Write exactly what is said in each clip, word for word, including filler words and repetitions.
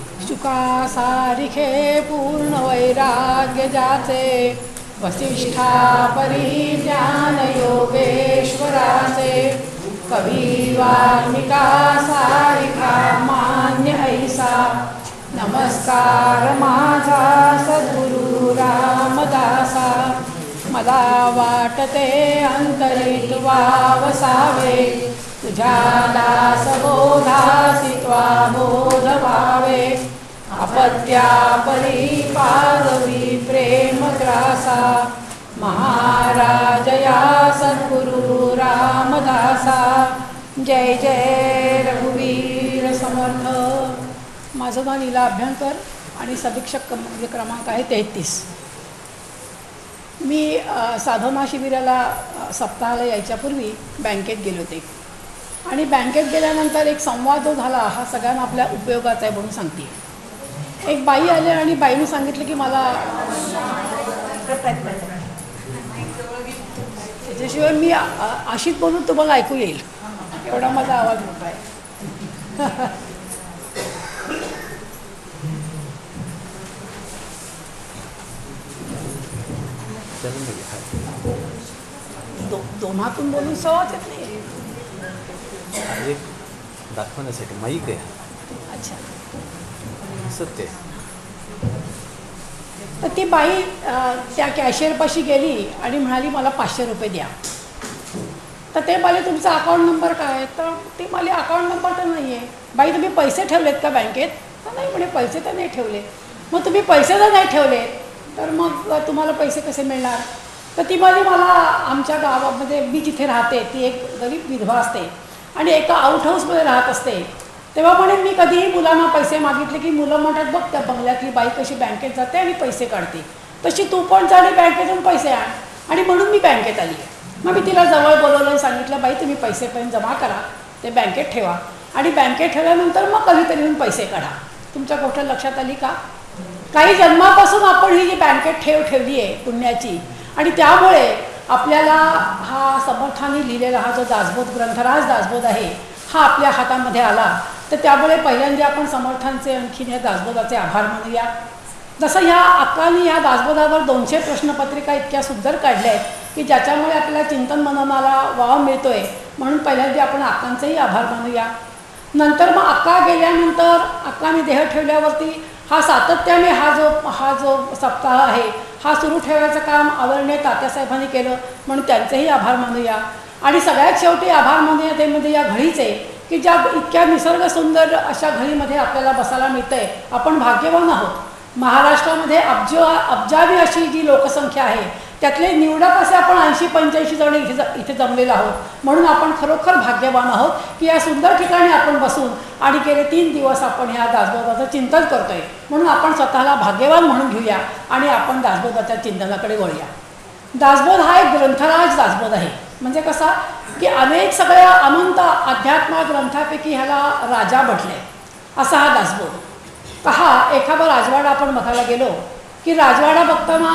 शुका सारिखे पूर्ण वैराग्य जाचे वसिष्ठा परी ज्ञान योगेश्वराचे कवी वाल्मिका सारिखा मान्य ऐसा नमस्कार माझा सद्गुरु रामदासा मला वाटते अंतरी तुवा वसावे तुझ्या दासबोधासी त्वा बोध व्हावे अपत्या परी पारवी प्रेम त्रासा महाराज या सद्गुरु रामदासा जय जय रघुवीर समर्थ. माझं नाव लीला अभ्यंकर आणि समीक्षक क्रमांक आहे तेहतीस. मी साधना शिबिराला सप्ताहाला यायच्यापूर्वी बँकेत गेले होते आणि बँकेत गेल्यानंतर एक संवाद जो झाला हा सगळ्यांना आपल्या उपयोगाचा आहे म्हणून सांगते. एक बाई आले आणि बाईने सांगितलं की मला त्याच्याशिवाय मी अशीच बोलून तुम्हाला ऐकू येईल एवढा माझा आवाज मोठा आहे. दो दोन्हातून बोलून सवाच येत नाही दाखवण्यासाठी माईक आहे. अच्छा सत्य. तर ती बाई त्या कॅशियरपाशी गेली आणि म्हणाली मला पाचशे रुपये द्या. तर ते मला तुमचा अकाउंट नंबर काय? तर ते मला अकाउंट नंबर तर नाही आहे. बाई तुम्ही पैसे ठेवलेत का बँकेत? तर नाही म्हणे पैसे तर नाही ठेवले. मग तुम्ही पैसे जर नाही ठेवले तर मग तुम्हाला पैसे कसे मिळणार? तर ती माझी मला आमच्या गावामध्ये मी जिथे राहते ती एक गरीब विधवा असते आणि एका आउट हाऊसमध्ये राहत असते. तेव्हा म्हणे मी कधीही मुलांना पैसे मागितले की मुलं म्हणतात बघ त्या बंगल्यातली बाई कशी बँकेत जाते आणि पैसे काढते, तशी तू पण जाणे बँकेतून पैसे आण. आणि म्हणून मी बँकेत आली. मग मी तिला जवळ बोलवलं आणि सांगितलं बाई तुम्ही पैसे पण जमा करा, ते बँकेत ठेवा आणि बँकेत ठेवल्यानंतर मग कधीतरी येऊन पैसे काढा. तुमच्या गोष्ट लक्षात आली का? काही जन्मापासून आपण ही जी बँकेत ठेव ठेवली आहे पुण्याची आणि त्यामुळे आपल्याला हा समर्थाने लिहिलेला हा जो दासबोध ग्रंथराज दासबोध आहे हा आपल्या हातामध्ये आला. तर त्यामुळे पहिल्यांदा आपण समर्थांचे आणखीन या दासबोधाचे आभार मानूया. जसं ह्या अक्कांनी ह्या दासबोधावर दोनशे प्रश्नपत्रिका इतक्या सुंदर काढल्या आहेत की ज्याच्यामुळे आपल्याला चिंतन मननाला वाव मिळतो आहे, म्हणून पहिल्यांदा आपण अक्कांचेही आभार मानूया. नंतर मग अक्का गेल्यानंतर अक्काने देह ठेवल्यावरती हा सातत्याने हा जो हा जो सप्ताह आहे हा सुरू ठेवायचं काम आदरणीय तात्यासाहेबांनी केलं, म्हणून त्यांचेही आभार मानूया. आणि सगळ्यात शेवटी आभार मानूया ते म्हणजे या घडीचे की ज्या इतक्या निसर्ग सुंदर अशा घडीमध्ये आपल्याला बसायला मिळतं आहे. आपण भाग्यवान आहोत. महाराष्ट्रामध्ये अब्ज अब्जावी अशी जी लोकसंख्या आहे त्यातले निवडक असे आपण ऐंशी पंच्याऐंशी जण इथे ज इथे जमलेलो आहोत. म्हणून आपण खरोखर भाग्यवान आहोत की या सुंदर ठिकाणी आपण बसून आणि गेले तीन दिवस आपण ह्या दासबोधाचं चिंतन करतो आहे. म्हणून आपण स्वतःला भाग्यवान म्हणून घेऊया आणि आपण दासबोधाच्या चिंतनाकडे वळूया. दासबोध हा एक ग्रंथराज दासबोध आहे. म्हणजे कसा की अनेक सगळ्या अनंत अध्यात्म ग्रंथापैकी ह्याला राजा म्हटले असा हा दासबोध. पहा एखादा राजवाडा आपण बघायला गेलो की राजवाडा बघताना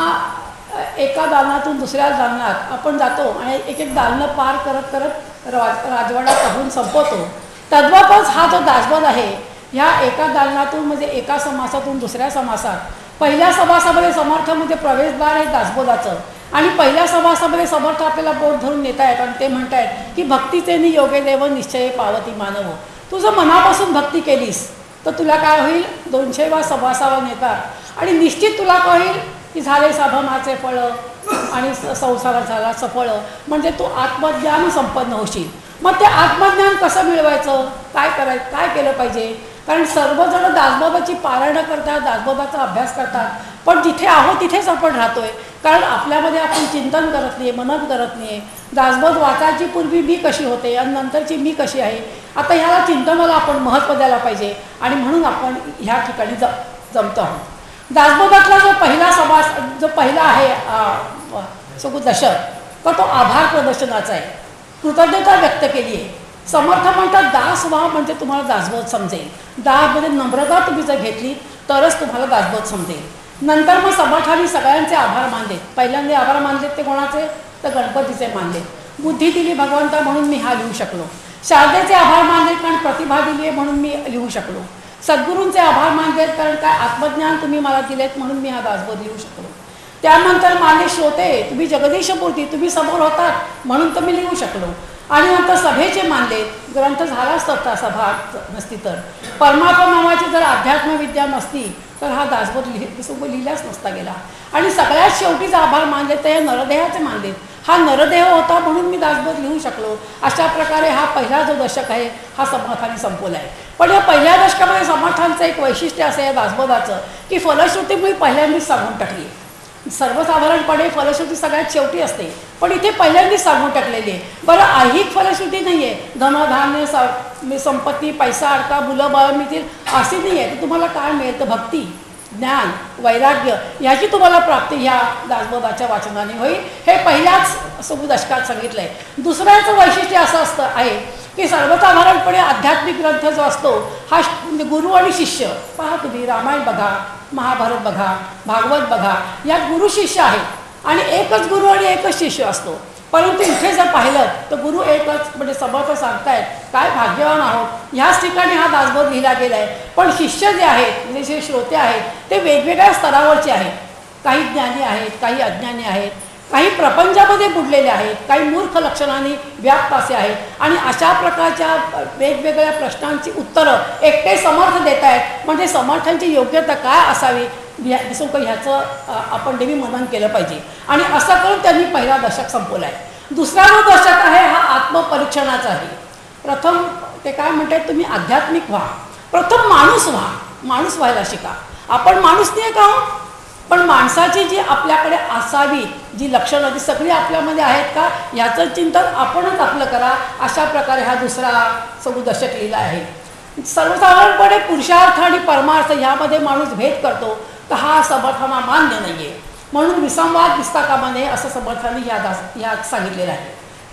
एका दालनातून दुसऱ्या दालनात आपण जातो आणि एक एक दालनं पार करत करत राज राजवाडा पाहून संपवतो. तद्वतच हा जो दासबोध आहे ह्या एका दालनातून म्हणजे एका समासातून दुसऱ्या समासात पहिल्या समासामध्ये समर्थ म्हणजे प्रवेशद्वार आहे दासबोधाचं आणि पहिल्या समासामध्ये समर्थ आपल्याला बोध धरून येत आहेत आणि ते म्हणत आहेत की भक्तीचे नि योगे देव निश्चय पावती मानव. तू जर मनापासून भक्ती केलीस तर तुला काय होईल? दोनशेवा सभासावा नेतात आणि निश्चित तुला काय होईल की झाले साधनाचे फळं आणि संसारात झाला सफळ. म्हणजे तू आत्मज्ञान संपन्न होशील. मग ते आत्मज्ञान कसं मिळवायचं? काय करायचं? काय केलं पाहिजे? कारण सर्वजण दासबोधाची पारायणं करतात, दासबोधाचा अभ्यास करतात, पण जिथे आहोत तिथेच आपण राहतोय. कारण आपल्यामध्ये आपण चिंतन करत नाही, मनन करत नाही. दासबोध वाचायची पूर्वी मी कशी होते आणि नंतरची मी कशी आहे, आता ह्याला चिंतनाला आपण महत्त्व द्यायला पाहिजे आणि म्हणून आपण ह्या ठिकाणी ज जमतो आहोत. दासबोधातला जो पहिला समास जो पहिला आहे सगु दशक तर तो आभार प्रदर्शनाचा आहे. कृतज्ञता व्यक्त केली आहे. समर्थ म्हणतात दास व्हा म्हणजे तुम्हाला दासबोध समजेल. दासमध्ये नम्रता तुम्ही जर घेतली तरच तुम्हाला दासबोध समजेल. नंतर मग समर्थांनी सगळ्यांचे आभार मानलेत. पहिल्यांदा आभार मानलेत ते कोणाचे? तर गणपतीचे मानलेत. बुद्धी दिली भगवंता म्हणून मी हा लिहू शकलो. शारदेचे आभार मानले कारण प्रतिभा दिली आहे म्हणून मी लिहू शकलो. सद्गुरूंचे आभार मानलेत, कारण काय आत्मज्ञान तुम्ही मला दिलेत म्हणून मी हा दासबोध लिहू शकलो. त्यानंतर मानले श्रोते, तुम्ही जगदीशपूर्ती, तुम्ही समोर होतात म्हणून तर मी लिहू शकलो. आणि नंतर सभेचे मानले, ग्रंथ झालाच तर सभा नसती तर. परमात्मा नावाची जर अध्यात्मविद्या नसती तर हा दासबोध लिहि लिहिलाच नसता गेला. आणि सगळ्यात शेवटीचा आभार मानले तर या नरदेहाचे मानलेत. हा नरदेह होता म्हणून मी दासबोध लिहू शकलो. अशा प्रकारे हा पहिला जो दशक आहे हा समर्थाने संपवला आहे. पण या पहिल्या दशकामध्ये समर्थांचं एक वैशिष्ट्य असं या दासबोधाचं की फलश्रुती मी पहिल्यांदाच सांगून टाकली. सर्वसाधारणपणे फलश्रुती सगळ्यात शेवटी असते, पण इथे पहिल्यांदाच सांगून टाकलेली आहे. बरं, ऐहिक फलश्रुती नाही आहे, धनधान्य स संपत्ती पैसा अडका मुलं बाळ मिळतील अशी नाही आहे. तुम्हाला काय मिळेल तर भक्ती, ज्ञान, वैराग्य ह्याची तुम्हाला प्राप्ती ह्या दासबोधाच्या वाचनाने होईल. हे पहिल्याच दशकात सांगितलं आहे. दुसऱ्याचं वैशिष्ट्य असं असतं आहे की सर्वसाधारणपणे आध्यात्मिक ग्रंथ जो असतो हा गुरु आणि शिष्य, पहा तुम्ही रामायण बघा, महाभारत बघा, भागवत बघा, यात गुरु शिष्य आहेत आणि एकच गुरु आणि एकच शिष्य असतो. परंतु इथे जर पाहिलं तर गुरु एकच, म्हणजे समर्थ सांगतायत काय भाग्यवान आहोत, ह्याच ठिकाणी हा दासबोध लिहिला गेला आहे. पण शिष्य जे आहेत, म्हणजे जे श्रोते आहेत ते वेगवेगळ्या स्तरावरचे आहेत. काही ज्ञानी आहेत, काही अज्ञानी आहेत, काही प्रपंचामध्ये बुडलेले आहेत, काही मूर्ख लक्षणांनी व्याप्त असे आहेत. आणि अशा प्रकारच्या वेगवेगळ्या प्रश्नांची उत्तरं एकटे समर्थ देत आहेत. म्हणजे समर्थांची योग्यता काय असावी ह्या ह्याचं आपण नेहमी मनन केलं पाहिजे. आणि असं करून त्यांनी पहिला दशक संपवला आहे. दुसरा जो दशक आहे हा आत्मपरीक्षणाचा आहे. प्रथम ते काय म्हणतात, तुम्ही आध्यात्मिक व्हा, प्रथम माणूस व्हा, माणूस व्हायला शिका. आपण माणूस नाही का, पण माणसाची जी आपल्याकडे असावी जी लक्षणं ती सगळी आपल्यामध्ये आहेत का याचं चिंतन आपणच आपलं करा. अशा प्रकारे हा दुसरा दशक लिहिला आहे. सर्वसाधारणपणे पुरुषार्थ आणि परमार्थ ह्यामध्ये माणूस भेद करतो, तर हा समर्थांना मान्य नाही आहे. म्हणून विसंवाद दिसता कामा नये असं समर्थांनी या दास यात सांगितलेलं आहे.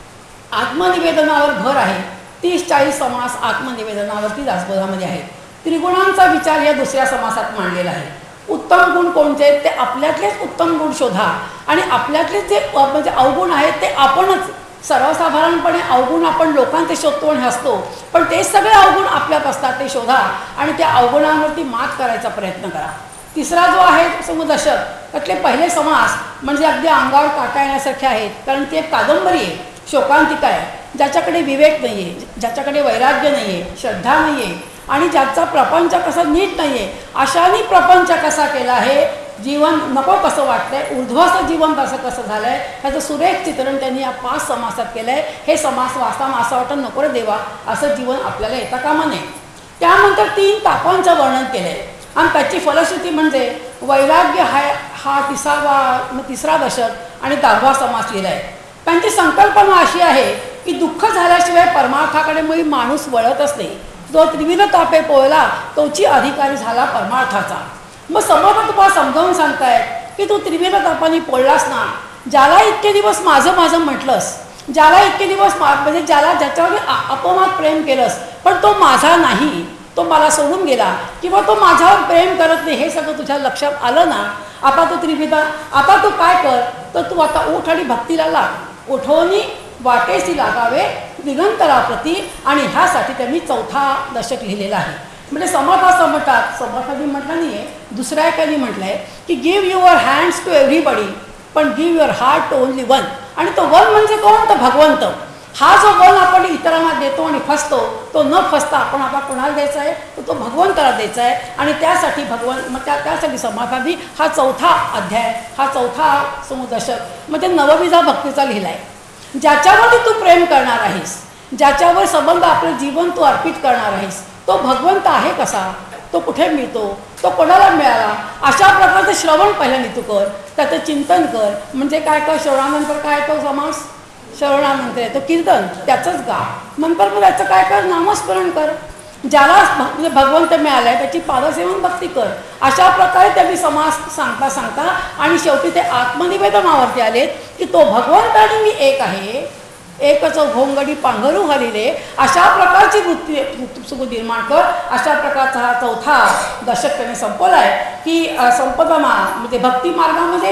आत्मनिवेदनावर भर आहे. तीस चाळीस समास आत्मनिवेदनावरती दासबोधामध्ये आहेत. त्रिगुणांचा विचार या दुसऱ्या समासात मांडलेला आहे. उत्तम गुण कोणते आहेत ते आपल्यातलेच उत्तम गुण शोधा आणि आपल्यातलेच जे म्हणजे अवगुण आहेत ते आपणच, सर्वसाधारणपणे अवगुण आपण लोकांचे शोधतो आणि हसतो, पण ते सगळे अवगुण आपल्यात असतात ते शोधा आणि त्या अवगुणांवरती मात करायचा प्रयत्न करा. तिसरा जो आहे समुदशक, त्यातले पहिले समास म्हणजे अगदी अंगावर काटा येण्यासारखे आहेत, कारण ती एक कादंबरी आहे, शोकांतिका आहे. ज्याच्याकडे विवेक नाही आहे, ज्याच्याकडे वैराग्य नाही आहे, श्रद्धा नाही आहे आणि ज्याचा प्रपंच कसा नीट नाही आहे, अशाने प्रपंच कसा केला आहे, जीवन नको कसं वाटतंय, ऊर्ध्वस्त जीवन कसं कसं झालं आहे, ह्याचं सुरेख चित्रण त्यांनी या पाच समासात केलं आहे. हे समास वाचताना असं वाटतं नको रे देवा असं जीवन आपल्याला येता कामा नये. त्यानंतर तीन तापांचं वर्णन केलं आहे आणि त्याची फलश्रुती म्हणजे वैराग्य हा हा तिसावा तिसरा दशक आणि दहावा समास लिहिला आहे. त्यांची संकल्पना अशी आहे की दुःख झाल्याशिवाय परमार्थाकडे मुळी माणूस वळतच नाही. जो त्रिविध तापे पोळला तोची अधिकारी झाला परमार्थाचा. मग समर्थ तुम्हाला समजावून सांगतायत की तू त्रिविध तापाने पोळलास ना, ज्याला इतके दिवस माझं माझं म्हटलंस, ज्याला इतके दिवस म्हणजे ज्याला ज्याच्यावर अपमात प्रेम केलंस पण तो माझा नाही, तो मला सोडून गेला किंवा तो माझ्यावर प्रेम करत नाही, हे सगळं तुझ्या लक्षात आलं ना, आता तू त्रिविध, आता तू काय कर तर तू आता उठ आणि भक्तीला लाग, उठवणी वाटेसी लागावे दिगंतराप्रती. आणि ह्यासाठी त्यांनी चौथा दशक लिहिलेला आहे. म्हणजे समर्थ असं म्हणतात, समर्थांनी म्हटलं नाही आहे, दुसऱ्या एकाने म्हटलं आहे की give your hands to everybody पण give your heart to only one. आणि तो वन म्हणजे कोण, तर भगवंत. हा जो वन आपण इतरांना देतो आणि फसतो तो न फसता आपण आता कोणाला द्यायचा आहे तर तो भगवंताला द्यायचा आहे. आणि त्यासाठी भगवंत मग त्या त्यासाठी समर्थांनी हा चौथा अध्याय, हा चौथा समुदशक म्हणजे नवविधा भक्तीचा लिहिला आहे. ज्याच्यावरती तू प्रेम करणार आहेस, ज्याच्यावर संबंध आपलं जीवन तू अर्पित करणार आहेस, तो भगवंत आहे कसा, तो कुठे मिळतो, तो कोणाला मिळाला, अशा प्रकारचं श्रवण पहिल्यांदा तू कर, त्याचं चिंतन कर. म्हणजे काय कर, श्रवणानंतर काय तो समास, श्रवणानंतर तो कीर्तन त्याचंच गा, नंतर मग त्याचं काय कर, नामस्मरण कर. ज्याला म्हणजे भगवंत मिळाला आहे त्याची पादसेवन भक्ती कर. अशा प्रकारे त्यांनी समास सांगता सांगता आणि शेवटी ते आत्मनिवेदनावरती आलेत की तो भगवंत आणि मी एक आहे, एकच भोंगडी पांघरू हरिले. अशा प्रकारची वृत्ती सुख निर्माण कर. अशा प्रकारचा हा चौथा दशक त्यांनी संपवला आहे की संपदामा म्हणजे भक्ती मार्गामध्ये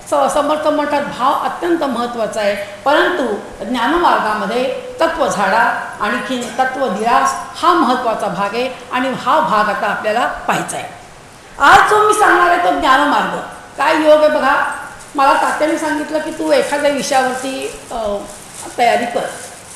स समर्थ म्हणतात भाव अत्यंत महत्त्वाचा आहे, परंतु ज्ञानमार्गामध्ये तत्व झाडा आणखी तत्व निराश हा महत्त्वाचा भाग आहे आणि हा भाग आता आपल्याला पाहायचा आहे. आज जो मी सांगणार आहे तो ज्ञानमार्ग. काय योग आहे बघा. मला तात्याने सांगितलं की तू एखाद्या विषयावरती तयारी कर.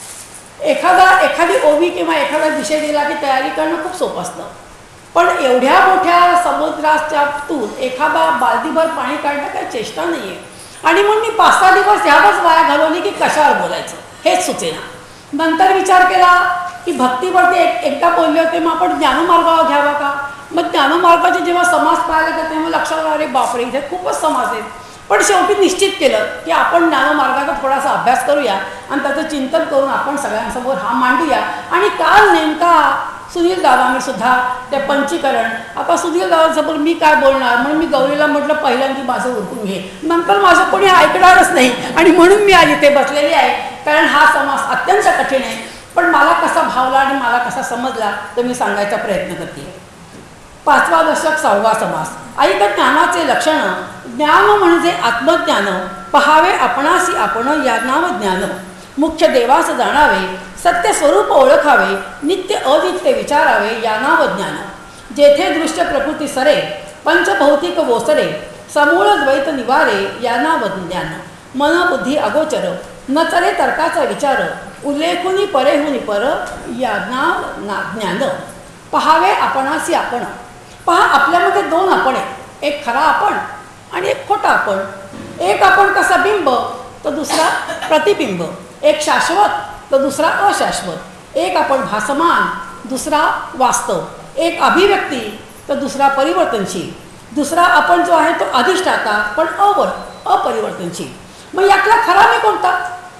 एखादा एखादी ओवी किंवा एखादा विषय दिला की तयारी करणं खूप सोपं असतं, पण एवढ्या मोठ्या समुद्राच्यातून एखादा बालदीभर पाणी काढणं काही चेष्टा नाही आहे. आणि म्हणून मी पाच सहा दिवस ह्यातच वाया घालवली की कशावर बोलायचं हेच सुचेना. नंतर विचार केला की भक्तीवरती एक एकदा बोलले होते, मग आपण ज्ञानमार्गावर घ्यावा का. मग ज्ञानमार्गाचे जेव्हा समाज पाहायला का तेव्हा लक्षात आलं अरे बापरे इथे खूपच समाज आहेत. पण शेवटी निश्चित केलं की आपण ज्ञानमार्गाचा थोडासा अभ्यास करूया आणि त्याचं चिंतन करून आपण सगळ्यांसमोर हा मांडूया. आणि काल नेमका सुनील दादांनी सुद्धा ते पंचीकरण, आता सुनील दादांसमोर मी काय बोलणार म्हणून मी गौरीला म्हटलं पहिल्यांदा माझं उरकून घे, नंतर माझं कोणी ऐकणारच नाही आणि म्हणून मी आज इथे बसलेली आहे. कारण हा समास अत्यंत कठीण आहे, पण मला कसा भावला आणि मला कसा समजला तर मी सांगायचा प्रयत्न करते. पाचवा दशक सहावा समास. ऐक ज्ञानाचे लक्षण. ज्ञान म्हणजे आत्मज्ञान. पहावे आपणासी आपण या नाव ज्ञान. मुख्य देवास जाणावे. सत्य स्वरूप ओळखावे. नित्य अनित्य विचारावे या नाव ज्ञान. जेथे दृश्य प्रकृती सरे. पंचभौतिक वोसरे. समूळ द्वैत निवारे या नाव ज्ञान. मन बुद्धी अगोचर. न चले तर्काचा विचार. उल्लेखुनी परेहुनी पर या नाव ना ज्ञान. पहावे आपणासी आपण. पहा आपल्यामध्ये दोन आपण आहे. एक खरा आपण आणि एक खोटा आपण. एक आपण कसा बिंब तर दुसरा प्रतिबिंब. एक शाश्वत तर दुसरा अशाश्वत. एक आपण भासमान दुसरा वास्तव. एक अभिव्यक्ती तर दुसरा परिवर्तनशील. दुसरा आपण जो आहे तो अधिष्ठाता पण अवर अपरिवर्तनशील. मग यातला खरा मी कोणता.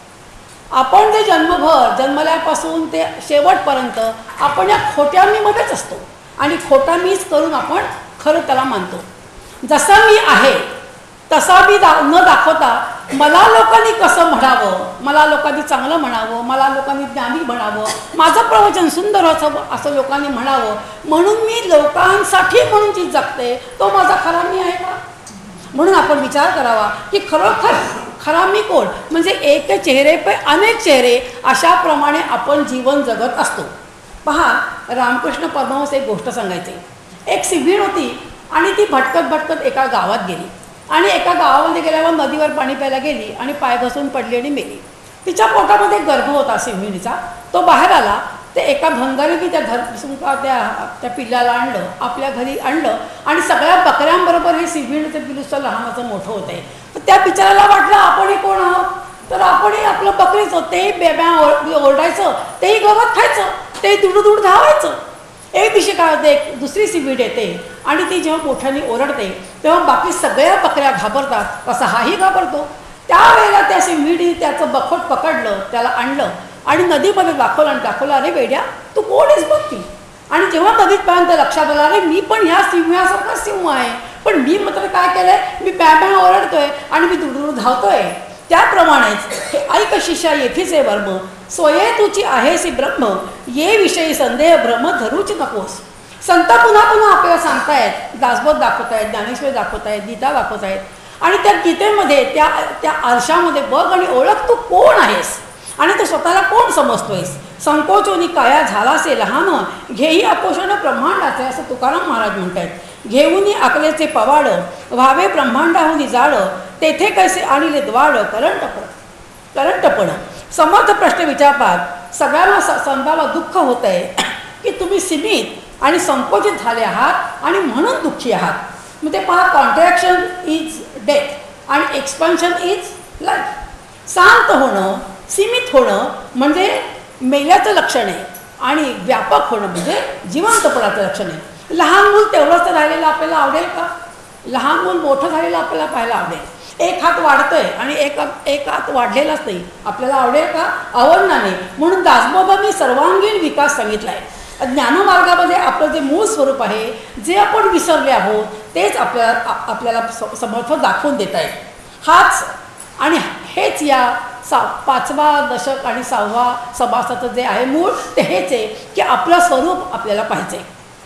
आपण जे जन्मभर जन्मल्यापासून ते शेवटपर्यंत आपण या खोट्या मीमध्येच असतो आणि खोटा मीच करून आपण खरं त्याला मानतो. जसा मी आहे तसा मी दा न दाखवता मला लोकांनी कसं म्हणावं, मला लोकांनी चांगलं म्हणावं, मला लोकांनी ज्ञानी म्हणावं, माझं प्रवचन सुंदर असावं असं लोकांनी म्हणावं म्हणून मी लोकांसाठी म्हणून जी जगते तो माझा खरा मी आहे का. म्हणून आपण विचार करावा की खरोखर खरा मी कोण. म्हणजे एक चेहरे पे अनेक चेहरे अशाप्रमाणे आपण जीवन जगत असतो. पहा रामकृष्ण परमहंस एक गोष्ट सांगायची. एक सिव्हिण होती आणि ती भटकत भटकत एका गावात गेली आणि एका गावामध्ये गेल्यावर नदीवर पाणी प्यायला गेली आणि पाय घसरून पडली आणि मेली. तिच्या पोटामध्ये गर्भ होता सिव्हिणीचा. तो बाहेर आला. ते एका भंगारीने त्या धर त्या त्या पिल्ल्याला आणलं, आपल्या घरी आणलं आणि सगळ्या बकऱ्यांबरोबर हे सिव्हिणीचं पिलूचं लहानाचं मोठं होतं आहे. तर त्या बिचाराला वाटलं आपणही कोण आहोत, तर आपणही आपलं बकरीच होत. तेही बेब्या ओरडायचं, तेही गवत खायचं, तेही दुडू दूड धावायचं. एक दिवशी काय होते, एक दुसरी सिव्हिड येते आणि ती जेव्हा मोठ्याने ओरडते तेव्हा बाकी सगळ्या बकऱ्या घाबरतात, तसा हाही घाबरतो. त्यावेळेला त्या सिव्हिडीने त्याचं बखोट पकडलं, त्याला आणलं आणि नदीमध्ये दाखवलं आणि दाखवलं अरे वेड्या तू कोण आहेस बघती. आणि जेव्हा नदीत पाहिलं तर लक्षात आलं अरे मी पण ह्या सिंहासारखा सिंह आहे, पण मी मात्र काय केलं आहे, मी बॅ बॅ ओरडतोय आणि मी दुडूर धावतोय. त्याप्रमाणेच हे ऐक शिष्या येथीचे वर्म स्वये तुची आहेसी ब्रह्म ये विषयी संदेह भ्रम धरूच नकोस. संत पुन्हा पुन्हा आपल्याला सांगतायत, दासबोध दाखवतायत, ज्ञानेश्वरी दाखवतायत, गीता दाखवतायत आणि त्या गीतेमध्ये त्या त्या आरशामध्ये बघ आणि ओळख तू कोण आहेस आणि तू स्वतःला कोण समजतोयस. संकोचोनी काया झालासे लहान घेई अपोषण ब्रह्मांडाचे असं तुकाराम महाराज म्हणतात. घेऊनी अकलेचे पवाड व्हावे ब्रह्मांडाहून जाळ तेथे कैसे आणले द्वाड करंटपण करंटपण. समर्थ प्रश्न विचारतात. सगळ्यांना स संताला दुःख होत आहे की तुम्ही सीमित आणि संकोचित झाले आहात आणि म्हणून दुःखी आहात. मग ते पहा कॉन्ट्रॅक्शन इज डेथ आणि एक्सपान्शन इज लाईफ. शांत होणं सीमित होणं म्हणजे मेल्याचं लक्षण आहे आणि व्यापक होणं म्हणजे जिवंतपणाचं लक्षण आहे. लहान मूल तेवढंच राहिलेलं आपल्याला आवडेल का. लहान मूल मोठं झालेलं आपल्याला पाहायला आवडेल. एक हात वाढतोय आणि एक एक हात वाढलेलाच नाही, आपल्याला आवडेल का, आवडणार नाही. म्हणून दासबोधांनी सर्वांगीण विकास सांगितला आहे. ज्ञानमार्गामध्ये आपलं जे मूळ स्वरूप आहे, जे आपण विसरले आहोत तेच आपल्याला आपल्याला समर्थ दाखवून देत आहेत. हाच आणि हेच या सा पाचवा दशक आणि सहावा समासाचं जे आहे मूळ ते हेच आहे की आपलं स्वरूप आपल्याला पाहिजे.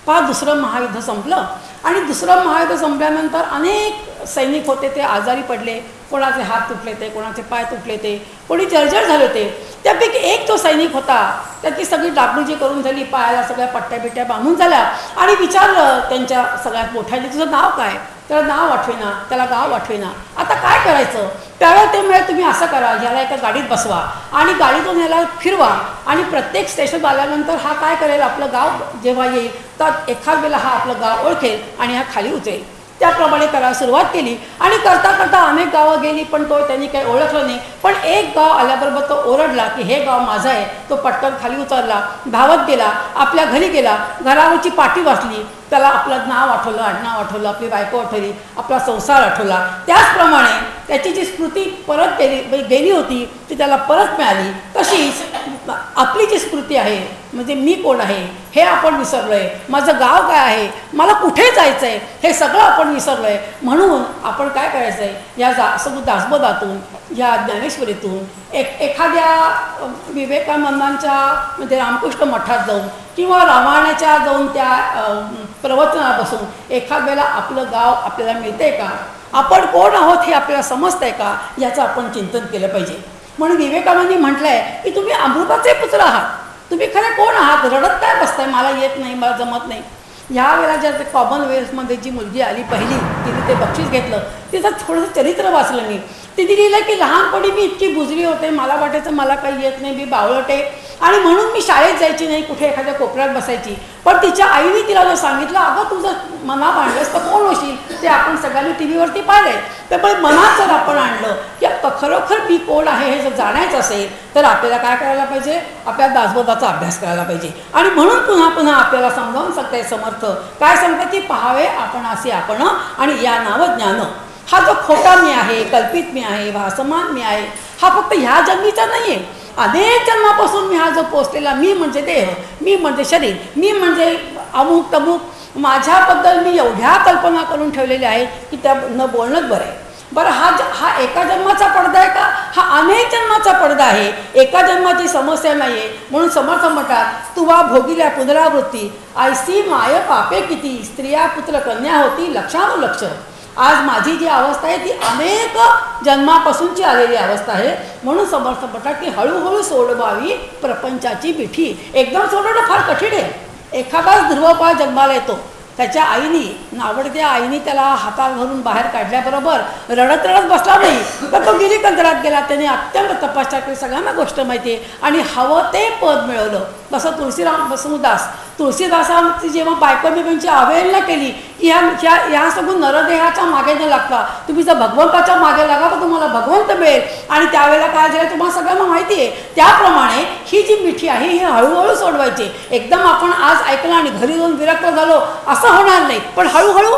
पहा दुसरं महायुद्ध संपलं आणि दुसरं महायुद्ध संपल्यानंतर अनेक सैनिक होते ते आजारी पडले, कोणाचे हात तुटले ते, कोणाचे पाय तुटले ते, कोणी जर्जर झाले होते. त्यापैकी एक जो सैनिक होता त्याची सगळी डागडुजी करून झाली, पायाला सगळ्या पट्ट्या बिट्ट्या बांधून झाल्या आणि विचारलं त्यांच्या सगळ्यात मोठ्याने, तुझं नाव काय? त्याला नाव आठवेना, त्याला गाव आठवेना. आता काय करायचं? त्यावेळेला ते म्हणजे तुम्ही असं करा, ह्याला एका गाडीत बसवा आणि गाडीतून ह्याला फिरवा आणि प्रत्येक स्टेशन आल्यानंतर हा काय करेल, आपलं गाव जेव्हा येईल तर एखाद वेळेला हा आपलं गाव ओळखेल आणि हा खाली उतरेल. त्याप्रमाणे करायला सुरुवात केली आणि करता करता अनेक गावं गेली, पण तो त्यांनी काही ओळखलं नाही. पण एक गाव आल्याबरोबर तो ओरडला की हे गाव माझं आहे. तो पटकन खाली उतरला, धावत गेला, आपल्या घरी गेला, घरावरची पाटी वाचली, त्याला आपलं नाव आठवलं, आडनाव आठवलं, आपली बायको आठवली, आपला संसार आठवला. त्याचप्रमाणे त्याची जी स्मृती परत गेली गेली होती ती त्याला परत मिळाली. तशीच आपली जी स्मृती आहे, म्हणजे मी कोण आहे हे आपण विसरलो आहे, माझं गाव काय आहे, मला कुठे जायचं आहे हे सगळं आपण विसरलो आहे. म्हणून आपण काय करायचं आहे, या जा सगळं दासबोधातून, या ज्ञानेश्वरीतून, एक एखाद्या विवेकानंदांच्या म्हणजे रामकृष्ण मठात जाऊन किंवा रामायणाच्या जाऊन त्या प्रवचनाला बसून एखाद वेळेला आपलं गाव आपल्याला मिळतंय का, आपण कोण आहोत हे आपल्याला समजतंय का, याचं आपण चिंतन केलं पाहिजे. म्हणून विवेकानंदांनी म्हटलं आहे की तुम्ही अमृताचे पुत्र आहात, तुम्ही खरे कोण आहात, रडत काय बसताय, मला येत नाही, मला जमत नाही. ह्या वेळेला ज्या कॉमनवेल्थमध्ये जी मुलगी आली पहिली, तिने ते बक्षीस घेतलं, तिचं थोडंसं चरित्र वाचलं मी. तिने लिहिलं की लहानपणी मी इतकी बुजरी होते, मला वाटायचं मला काही येत नाही, मी बावळटे आणि म्हणून मी शाळेत जायची नाही, कुठे एखाद्या कोपऱ्यात बसायची. पण तिच्या आईने तिला जर सांगितलं, अगं तुझं मना आणलंस तर कोण होशील, ते आपण सगळ्यांनी टी व्हीवरती पाहिलंय. त्यामुळे मनात जर आपण आणलं की खरोखर मी कोण आहे हे जर जाणायचं असेल तर आपल्याला काय करायला पाहिजे, आपल्या दासबोधाचा अभ्यास करायला पाहिजे. आणि म्हणून पुन्हा पुन्हा आपल्याला समजावून सांगताय समर्थ काय सांगतात की पाहावे आपण असे आपण आणि या नाव ज्ञान. हा जो खोटा मी आहे, कल्पित मी आहे, भासमान मी आहे, हा फक्त ह्या जन्मीचा नाही आहे, अनेक जन्मापासून मी हा जो पोचलेला मी म्हणजे देह, मी म्हणजे शरीर, मी म्हणजे अमुक तमुक, माझ्याबद्दल मी एवढ्या कल्पना करून ठेवलेल्या आहेत की त्या न बोलणंच बरं आहे. बरं हा हा एका जन्माचा पडदा आहे का, हा अनेक जन्माचा पडदा आहे, एका जन्माची समस्या नाही आहे. म्हणून समर्थ म्हणतात तुवा भोगिल्या पुनरावृत्ती, आयसी माय पापे किती, स्त्रिया पुत्र कन्या होती लक्षानुलक्ष. आज माझी जी अवस्था आहे ती अनेक जन्मापासूनची आलेली अवस्था आहे. म्हणून समर्थ म्हणतात की हळूहळू सोडवावी प्रपंचाची बिठी. एकदम सोडवणं फार कठीण आहे. एखादाच ध्रुवपाळ जन्माला येतो, त्याच्या आईनी नावडत्या आईने त्याला हातात धरून बाहेर काढल्याबरोबर रडत रडत बसला नाही, तर तो गिरीकंदरात गेला, त्याने अत्यंत तपश्चर्या केली, सगळ्यांना गोष्ट माहिती आहे आणि हवं ते पद मिळवलं. तसं तुळशीराम बसवदास तुळशीदासांची जेव्हा बायको बिबांची अवहेलना केली की ह्या ह्या ह्या सगळं नरदेहाच्या मागे न लागता तुम्ही जर भगवंताच्या मागे लागा तर तुम्हाला भगवंत मिळेल. आणि त्यावेळेला काय झालं तुम्हाला सगळ्यांना माहिती आहे. त्याप्रमाणे ही जी मिठी आहे ही हळूहळू सोडवायची. एकदम आपण आज ऐकलं आणि घरी जाऊन विरक्त झालो असं होणार नाही, पण हळूहळू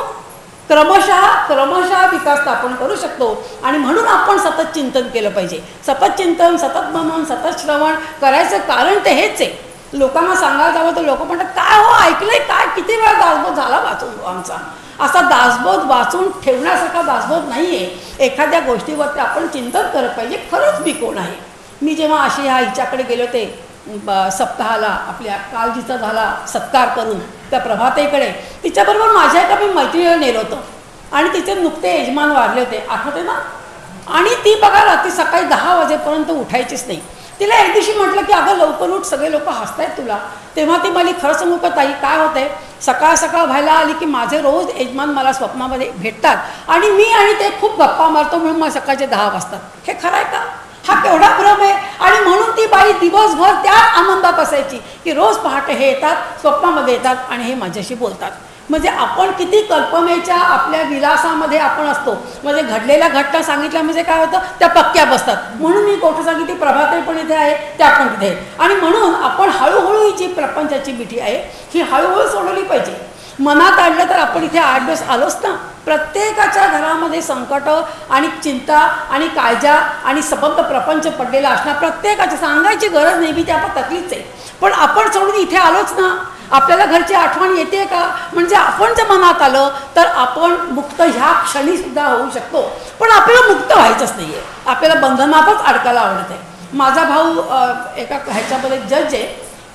क्रमशः क्रमशः विकास आपण करू शकतो. आणि म्हणून आपण सतत चिंतन केलं पाहिजे. सतत चिंतन, सतत मनन, सतत श्रवण करायचं कारण ते हेच आहे. लोकांना सांगायला जावं तर लोक म्हणतात काय हो ऐकलंय काय, किती वेळा दासबोध झाला वाचून आमचा. असा दासबोध वाचून ठेवण्यासारखा दासबोध नाही आहे. एखाद्या गोष्टीवरती आपण चिंतन करत पाहिजे, खरंच मी कोण आहे. मी जेव्हा अशी ह्या हिच्याकडे गेले होते सप्ताहाला, आपल्या काळजीचा झाला सत्कार करून त्या प्रभाताईकडे, तिच्याबरोबर माझ्या एका मी मैत्रिणीला नेलं होतं आणि तिचे नुकते यजमान वारले होते, आठवते ना. आणि ती बघा रात्री सकाळी दहा वाजेपर्यंत उठायचीच नाही. तिला एक दिवशी म्हटलं की अगं लवकर उठ, सगळे लोक हसतायत तुला. तेव्हा ती मला खरं सांगू का ताई काय होतंय, सकाळ सकाळ व्हायला आली की माझे रोज यजमान मला स्वप्नामध्ये भेटतात आणि मी आणि ते खूप गप्पा मारतो म्हणून मला सकाळचे दहा वाजतात. हे खरं आहे का? हा केवढा भ्रम आहे. आणि म्हणून ती बाई दिवसभर त्या आनंदात असायची की रोज पहाटे हे येतात, स्वप्नामध्ये येतात आणि हे माझ्याशी बोलतात. म्हणजे आपण किती कल्पनेच्या आपल्या विलासामध्ये आपण असतो. म्हणजे घडलेल्या घटना सांगितल्या म्हणजे काय होतं, त्या पक्क्या बसतात. म्हणून मी कोठं सांगितली प्रभाताई पण इथे आहे, त्या पण तिथे आहे. आणि म्हणून आपण हळूहळू ही जी प्रपंचाची मिठी आहे ही हळूहळू सोडवली पाहिजे. मनात आणलं तर आपण इथे आठ दिवस आलोच ना. प्रत्येकाच्या घरामध्ये संकट आणि चिंता आणि काळजा आणि सबंध प्रपंच पडलेला असणार. प्रत्येकाच्या सांगायची गरज नाही, मी त्या आपण तकलीच आहे. पण आपण सोडून इथे आलोच ना. आपल्याला घरची आठवण येते का, म्हणजे आपण जर मनात आलं तर आपण मुक्त ह्या क्षणी सुद्धा होऊ शकतो. पण आपल्याला मुक्त व्हायचंच नाही आहे, आपल्याला बंधनातच अडकायला आवडत आहे. माझा भाऊ एका ह्याच्यामध्ये जज आहे,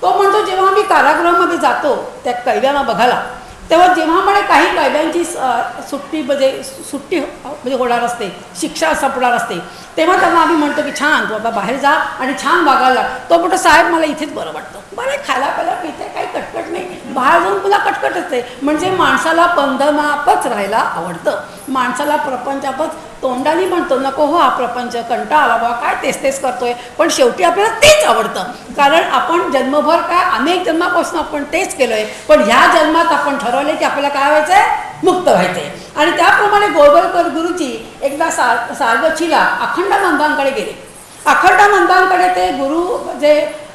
तो म्हणतो जेव्हा मी कारागृहामध्ये जातो त्या कैद्यांना बघायला, तेव्हा जेव्हा म्हणे काही कैद्यांची सुट्टी म्हणजे सुट्टी म्हणजे होणार असते, शिक्षा संपणार असते, तेव्हा त्यांना आम्ही म्हणतो की छान तू आता बाहेर जा आणि छान वागायला. तो म्हणतो साहेब मला इथेच बरं वाटतं, बरं खायला प्यायला इथे काही कटकट नाही, बाहेर जाऊन तुला कटकट असते. म्हणजे माणसाला बंधनातच राहायला आवडतं, माणसाला प्रपंचातच तोंडाने म्हणतो नको हो हा प्रपंच कंटाळा आला बाबा काय तेच तेच करतोय, पण शेवटी आपल्याला तेच आवडतं. कारण आपण जन्मभर काय अनेक जन्मापासून आपण तेच केलं आहे, पण ह्या जन्मात आपण ठरवले की आपल्याला काय व्हायचं आहे, मुक्त व्हायचं आहे. आणि त्याप्रमाणे गोळवलकर गुरुजी एकदा सार सारगछीला अखंडानंदांकडे गेले. अखंडानंदांकडे ते गुरु जे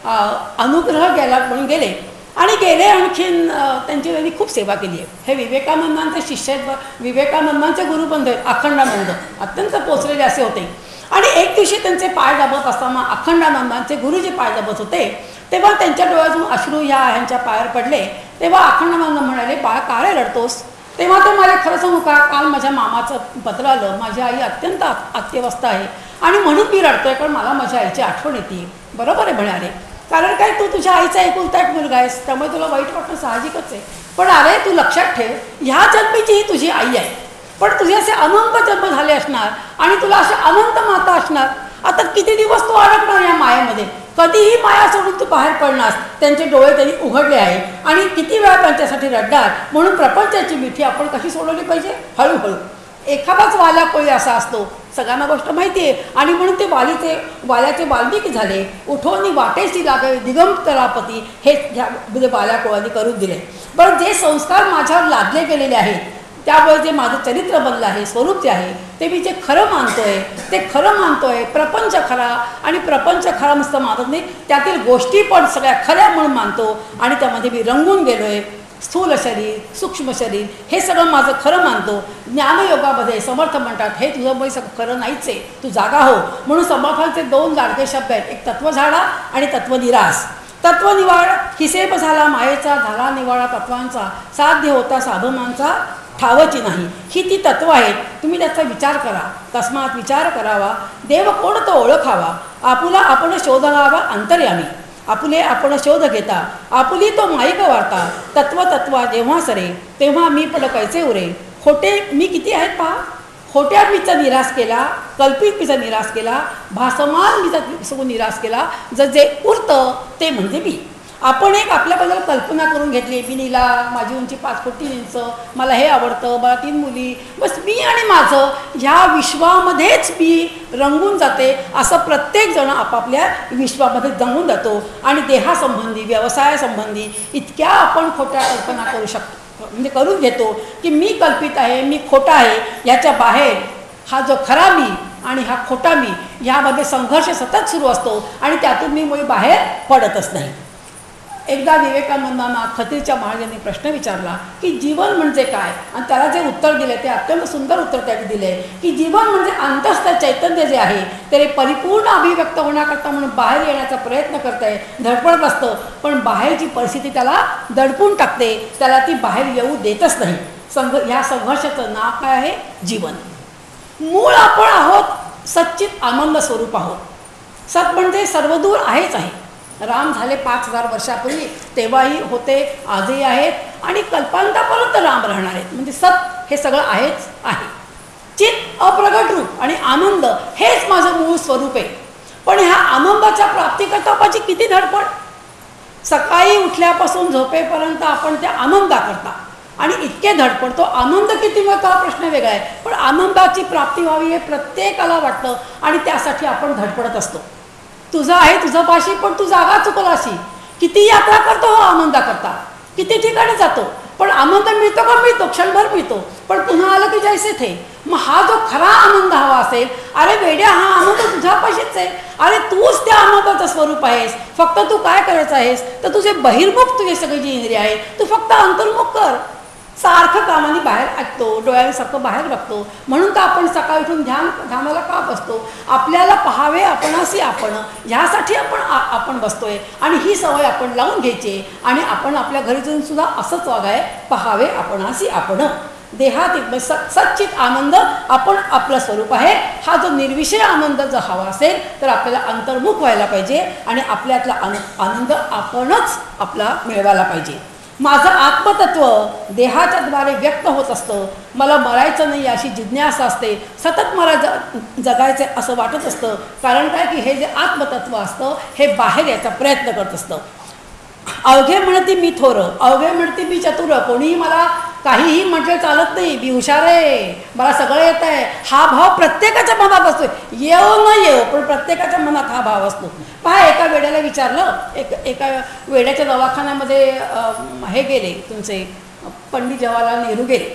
अनुग्रह गेला म्हणून गेले आणि गेले आणखीन त्यांची त्यांनी खूप सेवा केली आहे. हे विवेकानंदांचे शिष्य आहेत, विवेकानंदांचे गुरुबंधू आहेत अखंडानंद, अत्यंत पोचलेले असे होते. आणि एक दिवशी त्यांचे पाय दाबत असताना अखंडानंदांचे गुरुजी पाय दाबत होते, तेव्हा त्यांच्या डोळ्यातून अश्रू ह्या ह्यांच्या पायावर पडले. तेव्हा अखंडानंद म्हणाले बाळा का रे रडतोस. तेव्हा ते मला खरं सांगू का, काल माझ्या मामाचं पत्र आलं, माझी आई अत्यंत अत्यवस्था आहे आणि म्हणून मी रडतोय, कारण मला माझ्या आईची आठवण येते. बरोबर आहे म्हणाले, कारण काय तू तुझ्या आईचा एकुलता एक मुलगा आहेस, त्यामुळे तुला वाईट वाटणं साहजिकच आहे. पण अरे तू लक्षात ठेव, ह्या जन्मीची ही तुझी आई आहे, पण तुझे असे अनंत जन्म झाले असणार आणि तुला असे अनंत माता असणार. आता किती दिवस तू अडकणार या मायेमध्ये, कधीही माया सोडून तू बाहेर पडणार. त्यांचे डोळे त्यांनी उघडले आहे आणि किती वेळा त्यांच्यासाठी रडणार. म्हणून प्रपंचाची मिठी आपण कशी सोडवली पाहिजे, हळूहळू. एखादाच वाला कोळी असा असतो, सगळ्यांना गोष्ट माहिती आहे, आणि म्हणून ते वालीचे वाल्याचे वाल्मिकी झाले. उठवणी वाटेशी लागे दिगंतरापती हे ह्या म्हणजे वाल्या कोळांनी करून दिले. बरं जे संस्कार माझ्यावर लादले गेलेले आहेत, त्यामुळे जे माझं चरित्र बनलं आहे, स्वरूप जे आहे ते मी जे खरं मानतोय ते खरं मानतोय. प्रपंच खरा आणि प्रपंच खरा नुसतं मानत नाही, त्यातील गोष्टी पण सगळ्या खऱ्या म्हणून मानतो आणि त्यामध्ये मी रंगून गेलोय. स्थूल शरीर, सूक्ष्म शरीर हे सगळं माझं खरं मानतो. ज्ञानयोगामध्ये समर्थ म्हणतात हे तुझं बाई सगळं खरं नाहीच आहे, तू जागा हो. म्हणून समर्थांचे दोन लाडके शब्द आहेत, एक तत्वझाडा आणि तत्वनिरास. तत्वनिवाड हिसेब झाला मायेचा, झाला निवाडा तत्वांचा, साध्य होता साधनांचा ठावची नाही. ही ती तत्व आहेत, तुम्ही त्याचा विचार करा. तस्मात विचार करावा, देव कोण तो ओळखावा, आपुला आपण शोध लावा अंतर्यामी, आपुले आपण शोध घेता, आपुली तो माईक वार्ता, तत्व तत्वा जेव्हा सरे तेव्हा मी पड कैसे उरे. खोटे मी किती आहेत पहा, खोट्या मीचा निराश केला, कल्पित मीचा निराश केला, भासमान मीचा निराश केला, जर जे उरतं ते म्हणजे मी. आपण एक आपल्याबद्दल कल्पना करून घेतली, मी नीला, माझी उंची पाच फूट तीन इंच, मला हे आवडतं, मला तीन मुली, बस मी आणि माझं ह्या विश्वामध्येच मी रंगून जाते. असं प्रत्येक जण आपापल्या विश्वामध्ये रंगून जातो आणि देहासंबंधी व्यवसायासंबंधी इतक्या आपण खोट्या कल्पना करू शकतो, म्हणजे करून घेतो की मी कल्पित आहे, मी खोटा आहे. याच्या बाहेर हा जो खरा मी आणि हा खोटा मी ह्यामध्ये संघर्ष सतत सुरू असतो आणि त्यातून मी मुळी बाहेर पडतच नाही. एकदा विवेकानंदांना खत्रीच्या महाराजांनी प्रश्न विचारला की जीवन म्हणजे काय, आणि त्याला जे उत्तर दिले ते अत्यंत सुंदर उत्तर त्यांनी दिले की जीवन म्हणजे अंतस्थ चैतन्य जे आहे ते परिपूर्ण अभिव्यक्त होण्याकरता म्हणून बाहेर येण्याचा प्रयत्न करत आहे, धडपडत असतं, पण बाहेरची परिस्थिती त्याला दडपून टाकते, त्याला ती बाहेर येऊ देतच नाही. संघ ह्या संघर्षाचं नाव काय आहे, जीवन. मूळ आपण आहोत सच्चित आनंद स्वरूप आहोत. सत म्हणजे सर्वदूर आहेच आहे. राम झाले पाच हजार वर्षापूर्वी, तेव्हाही होते, आजही आहेत आणि कल्पांतापर्यंत राम राहणार आहेत. म्हणजे सत हे सगळं आहेच आहे. चित अप्रगट रूप आणि आनंद हेच माझं मूळ स्वरूप आहे. पण ह्या आनंदाच्या प्राप्तीकरता माझी किती धडपड. सकाळी उठल्यापासून झोपेपर्यंत आपण त्या आनंदा करता आणि इतके धडपडतो. आनंद किती मिळतो हा प्रश्न वेगळा आहे, पण आनंदाची प्राप्ती व्हावी हे प्रत्येकाला वाटतं आणि त्यासाठी आपण धडपडत असतो. तुझं आहे तुझं पाशी, पण तू जागा चुकलाशी. किती यात्रा करतो हो आनंदा करता, किती ठिकाणी जातो, पण आनंद मिळतो का, मिळतो, क्षणभर मिळतो, पण पुन्हा आलं की जैसे थे. मग हा जो खरा आनंद हवा असेल, अरे वेड्या हा आनंद तुझ्यापाशीच आहे, अरे तूच त्या आनंदाचं स्वरूप आहेस. फक्त तू काय करायचं आहेस तर तुझे बहिर्मुख तुझे सगळे जी इंद्रिय आहे तू फक्त अंतर्मुख कर. सारखं कामाने बाहेर ऐकतो, डोळ्याने सारखं बाहेर बघतो. म्हणून तर आपण सकाळी उठून ध्यान ध्यानाला का बसतो, आपल्याला पाहावे आपणाशी आपण, ह्यासाठी आपण आपण बसतोय. आणि ही सवय आपण लावून घ्यायची आणि आपण आपल्या घरी जाऊन सुद्धा असंच वागाय, पाहावे आपणाशी आपण. देहातीत स सच्चित आनंद आपण आपलं स्वरूप आहे. हा जो निर्विषय आनंद जर हवा असेल तर आपल्याला अंतर्मुख व्हायला पाहिजे आणि आपल्यातला आन आनंद आपणच आपला मिळवायला पाहिजे. माझं आत्मतत्व देहाच्या द्वारे व्यक्त होत असतं. मला मरायचं नाही अशी जिज्ञासा असते. सतत मला ज जगायचं असं वाटत असतं. कारण काय की हे जे आत्मतत्व असतं हे बाहेर याचा प्रयत्न करत असतं. अवघे म्हणते मी थोर, अवघे म्हणते मी चतुर, कोणीही मला काहीही म्हटलं चालत नाही, मी हुशार आहे, मला सगळं येत आहे, हा भाव प्रत्येकाच्या मनात असतो. येऊ न येऊ पण प्रत्येकाच्या मनात हा भाव असतो. पहा, एका वेड्याला विचारलं, एक एका वेड्याच्या दवाखान्यामध्ये हे गेले तुमचे पंडित जवाहरलाल नेहरू गेले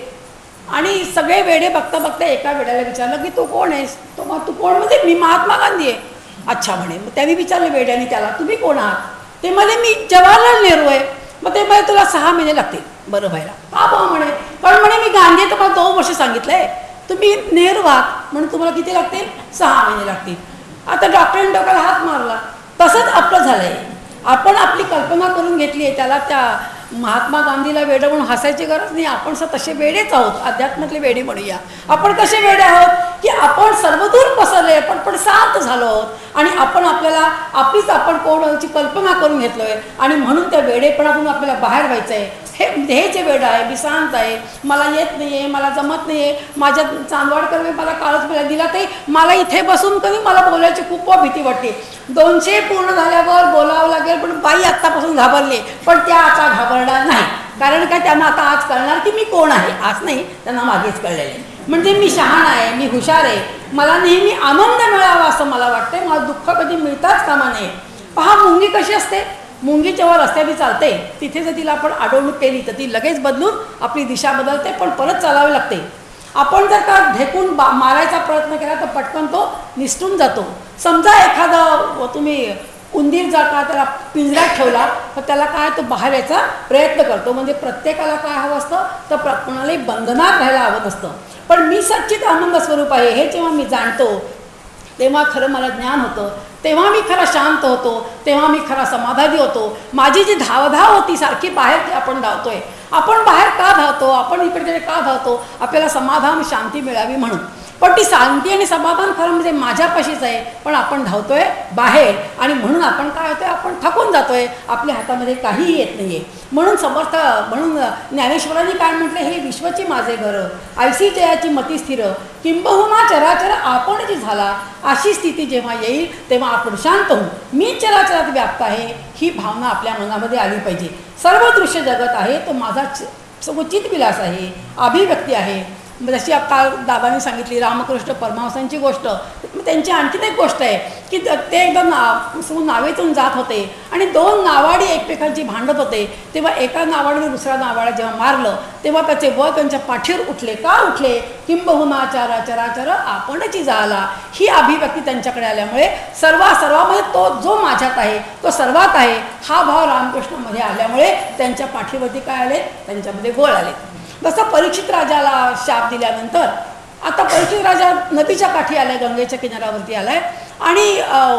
आणि सगळे वेडे बघता बघता एका वेड्याला विचारलं की तू कोण आहेस? तो मग तू कोण? म्हणजे मी महात्मा गांधी आहे. अच्छा म्हणे. मग त्यांनी विचारलं वेड्याने त्याला, तुम्ही कोण आहात? ते म्हणे मी जवाहरलाल नेहरू आहे. मग ते म्हणे तुला सहा महिने लागतील बरं व्हायला. का बा म्हणे? कारण म्हणे मी गांधी तर मला दोन वर्ष सांगितलं आहे, तुम्ही नेहरू आहात म्हणून तुम्हाला किती लागतील? सहा महिने लागतील. आता डॉक्टरांनी डोक्याला हात मारला. तसंच आपलं झालं आहे. आपण आपली कल्पना करून घेतली आहे. त्याला त्या महात्मा गांधीला वेडं म्हणून हसायची गरज नाही. आपण सर तसे वेडेच आहोत, अध्यात्मातले वेडे म्हणूया. आपण कसे वेडे आहोत की आपण सर्वदूर पसरले, आपण पण शांत झालो आहोत आणि आपण आपल्याला आपलीच आपण कोणाची कल्पना करून घेतलो आहे आणि म्हणून त्या वेडेपणातून आपल्याला बाहेर व्हायचं आहे. हे हे जे वेडं आहे, मी शांत आहे, मला येत नाही आहे, मला जमत नाही आहे, माझ्या चांदवाडकर मला काळच मला दिला ते मला इथे बसून कधी मला बोलायची खूप भीती वाटते. दोनशे पूर्ण झाल्यावर बोलावं लागेल पण बाई आत्तापासून घाबरली, पण त्या आता घाबरणार नाही. कारण काय, त्यांना आता आज कळणार की मी कोण आहे. आज नाही, त्यांना मागेच कळलेले. म्हणजे मी शहाणा आहे, मी हुशार आहे, मला नेहमी आनंद मिळावा असं मला वाटते. मला दुःख कधी मिळताच कामा नये. पहा, मुंगी कशी असते? मुंगी जेव्हा रस्त्याने चालते तिथे जर तिला आपण अडवणूक केली तर ती लगेच बदलून आपली दिशा बदलते, पण परत चालावे लागते. आपण जर का ढेकून बा मारायचा प्रयत्न केला तर पटकन तो निसटून जातो. समजा एखादा तुम्ही उंदीर जर का त्याला पिंजऱ्यात ठेवला तर त्याला काय, तो बाहेर यायचा प्रयत्न करतो. म्हणजे प्रत्येकाला काय हवं असतं तर प्र कोणालाही बंधनात राहायला हवं नसतं. पण मी सच्चित आनंद स्वरूप आहे हे जेव्हा मी जाणतो तेव्हा खरं मला ज्ञान होतं. तेव्हा मी खरा शांत होतो, तेव्हा मी खरा समाधानी होतो. माझी जी धावधाव होती सारखी बाहेर आपण धावतोय, आपण बाहेर का धावतो, आपण इकडे तिकडे का धावतो? आपल्याला समाधान शांती मिळावी म्हणून. पण ती शांती आणि समाधान खरं म्हणजे माझ्यापाशीच आहे, पण आपण धावतोय बाहेर आणि म्हणून आपण काय होतोय, आपण थकून जातोय, आपल्या हातामध्ये काहीही येत नाही आहे. म्हणून समर्थ म्हणून ज्ञानेश्वरांनी काय म्हटलं, हे विश्वची माझे घर, ऐसी जयाची मती स्थिर, किंबहुना चराचर आपण जी झाला, अशी स्थिती जेव्हा येईल तेव्हा आपण शांत होऊ. मी चराचरात व्याप्त आहे ही भावना आपल्या मनामध्ये आली पाहिजे. सर्व दृश्य जगत आहे तो माझा चितविलास आहे, अभिव्यक्ती आहे. जशी काल दादाने सांगितली रामकृष्ण परमहंसांची गोष्ट, त्यांची आणखीन एक गोष्ट आहे की ते एकदा ना नावेतून जात होते आणि दोन नावाडी एकमेकांची भांडत होते. तेव्हा एका नावाडीने दुसऱ्या नावाला जेव्हा मारलं तेव्हा त्याचे व त्यांच्या पाठीवर उठले. का उठले? किंबहुना चरा चराचर आपणची झाला. ही अभिव्यक्ती त्यांच्याकडे आल्यामुळे सर्वा सर्वामध्ये तो जो माझ्यात आहे तो सर्वात आहे हा भाव रामकृष्णामध्ये आल्यामुळे त्यांच्या पाठीवरती काय आले, त्यांच्यामध्ये गोळ आले. जसं परीक्षित राजाला शाप दिल्यानंतर आता परीक्षित राजा नदीच्या काठी आलाय, गंगेच्या किनाऱ्यावरती आलाय आणि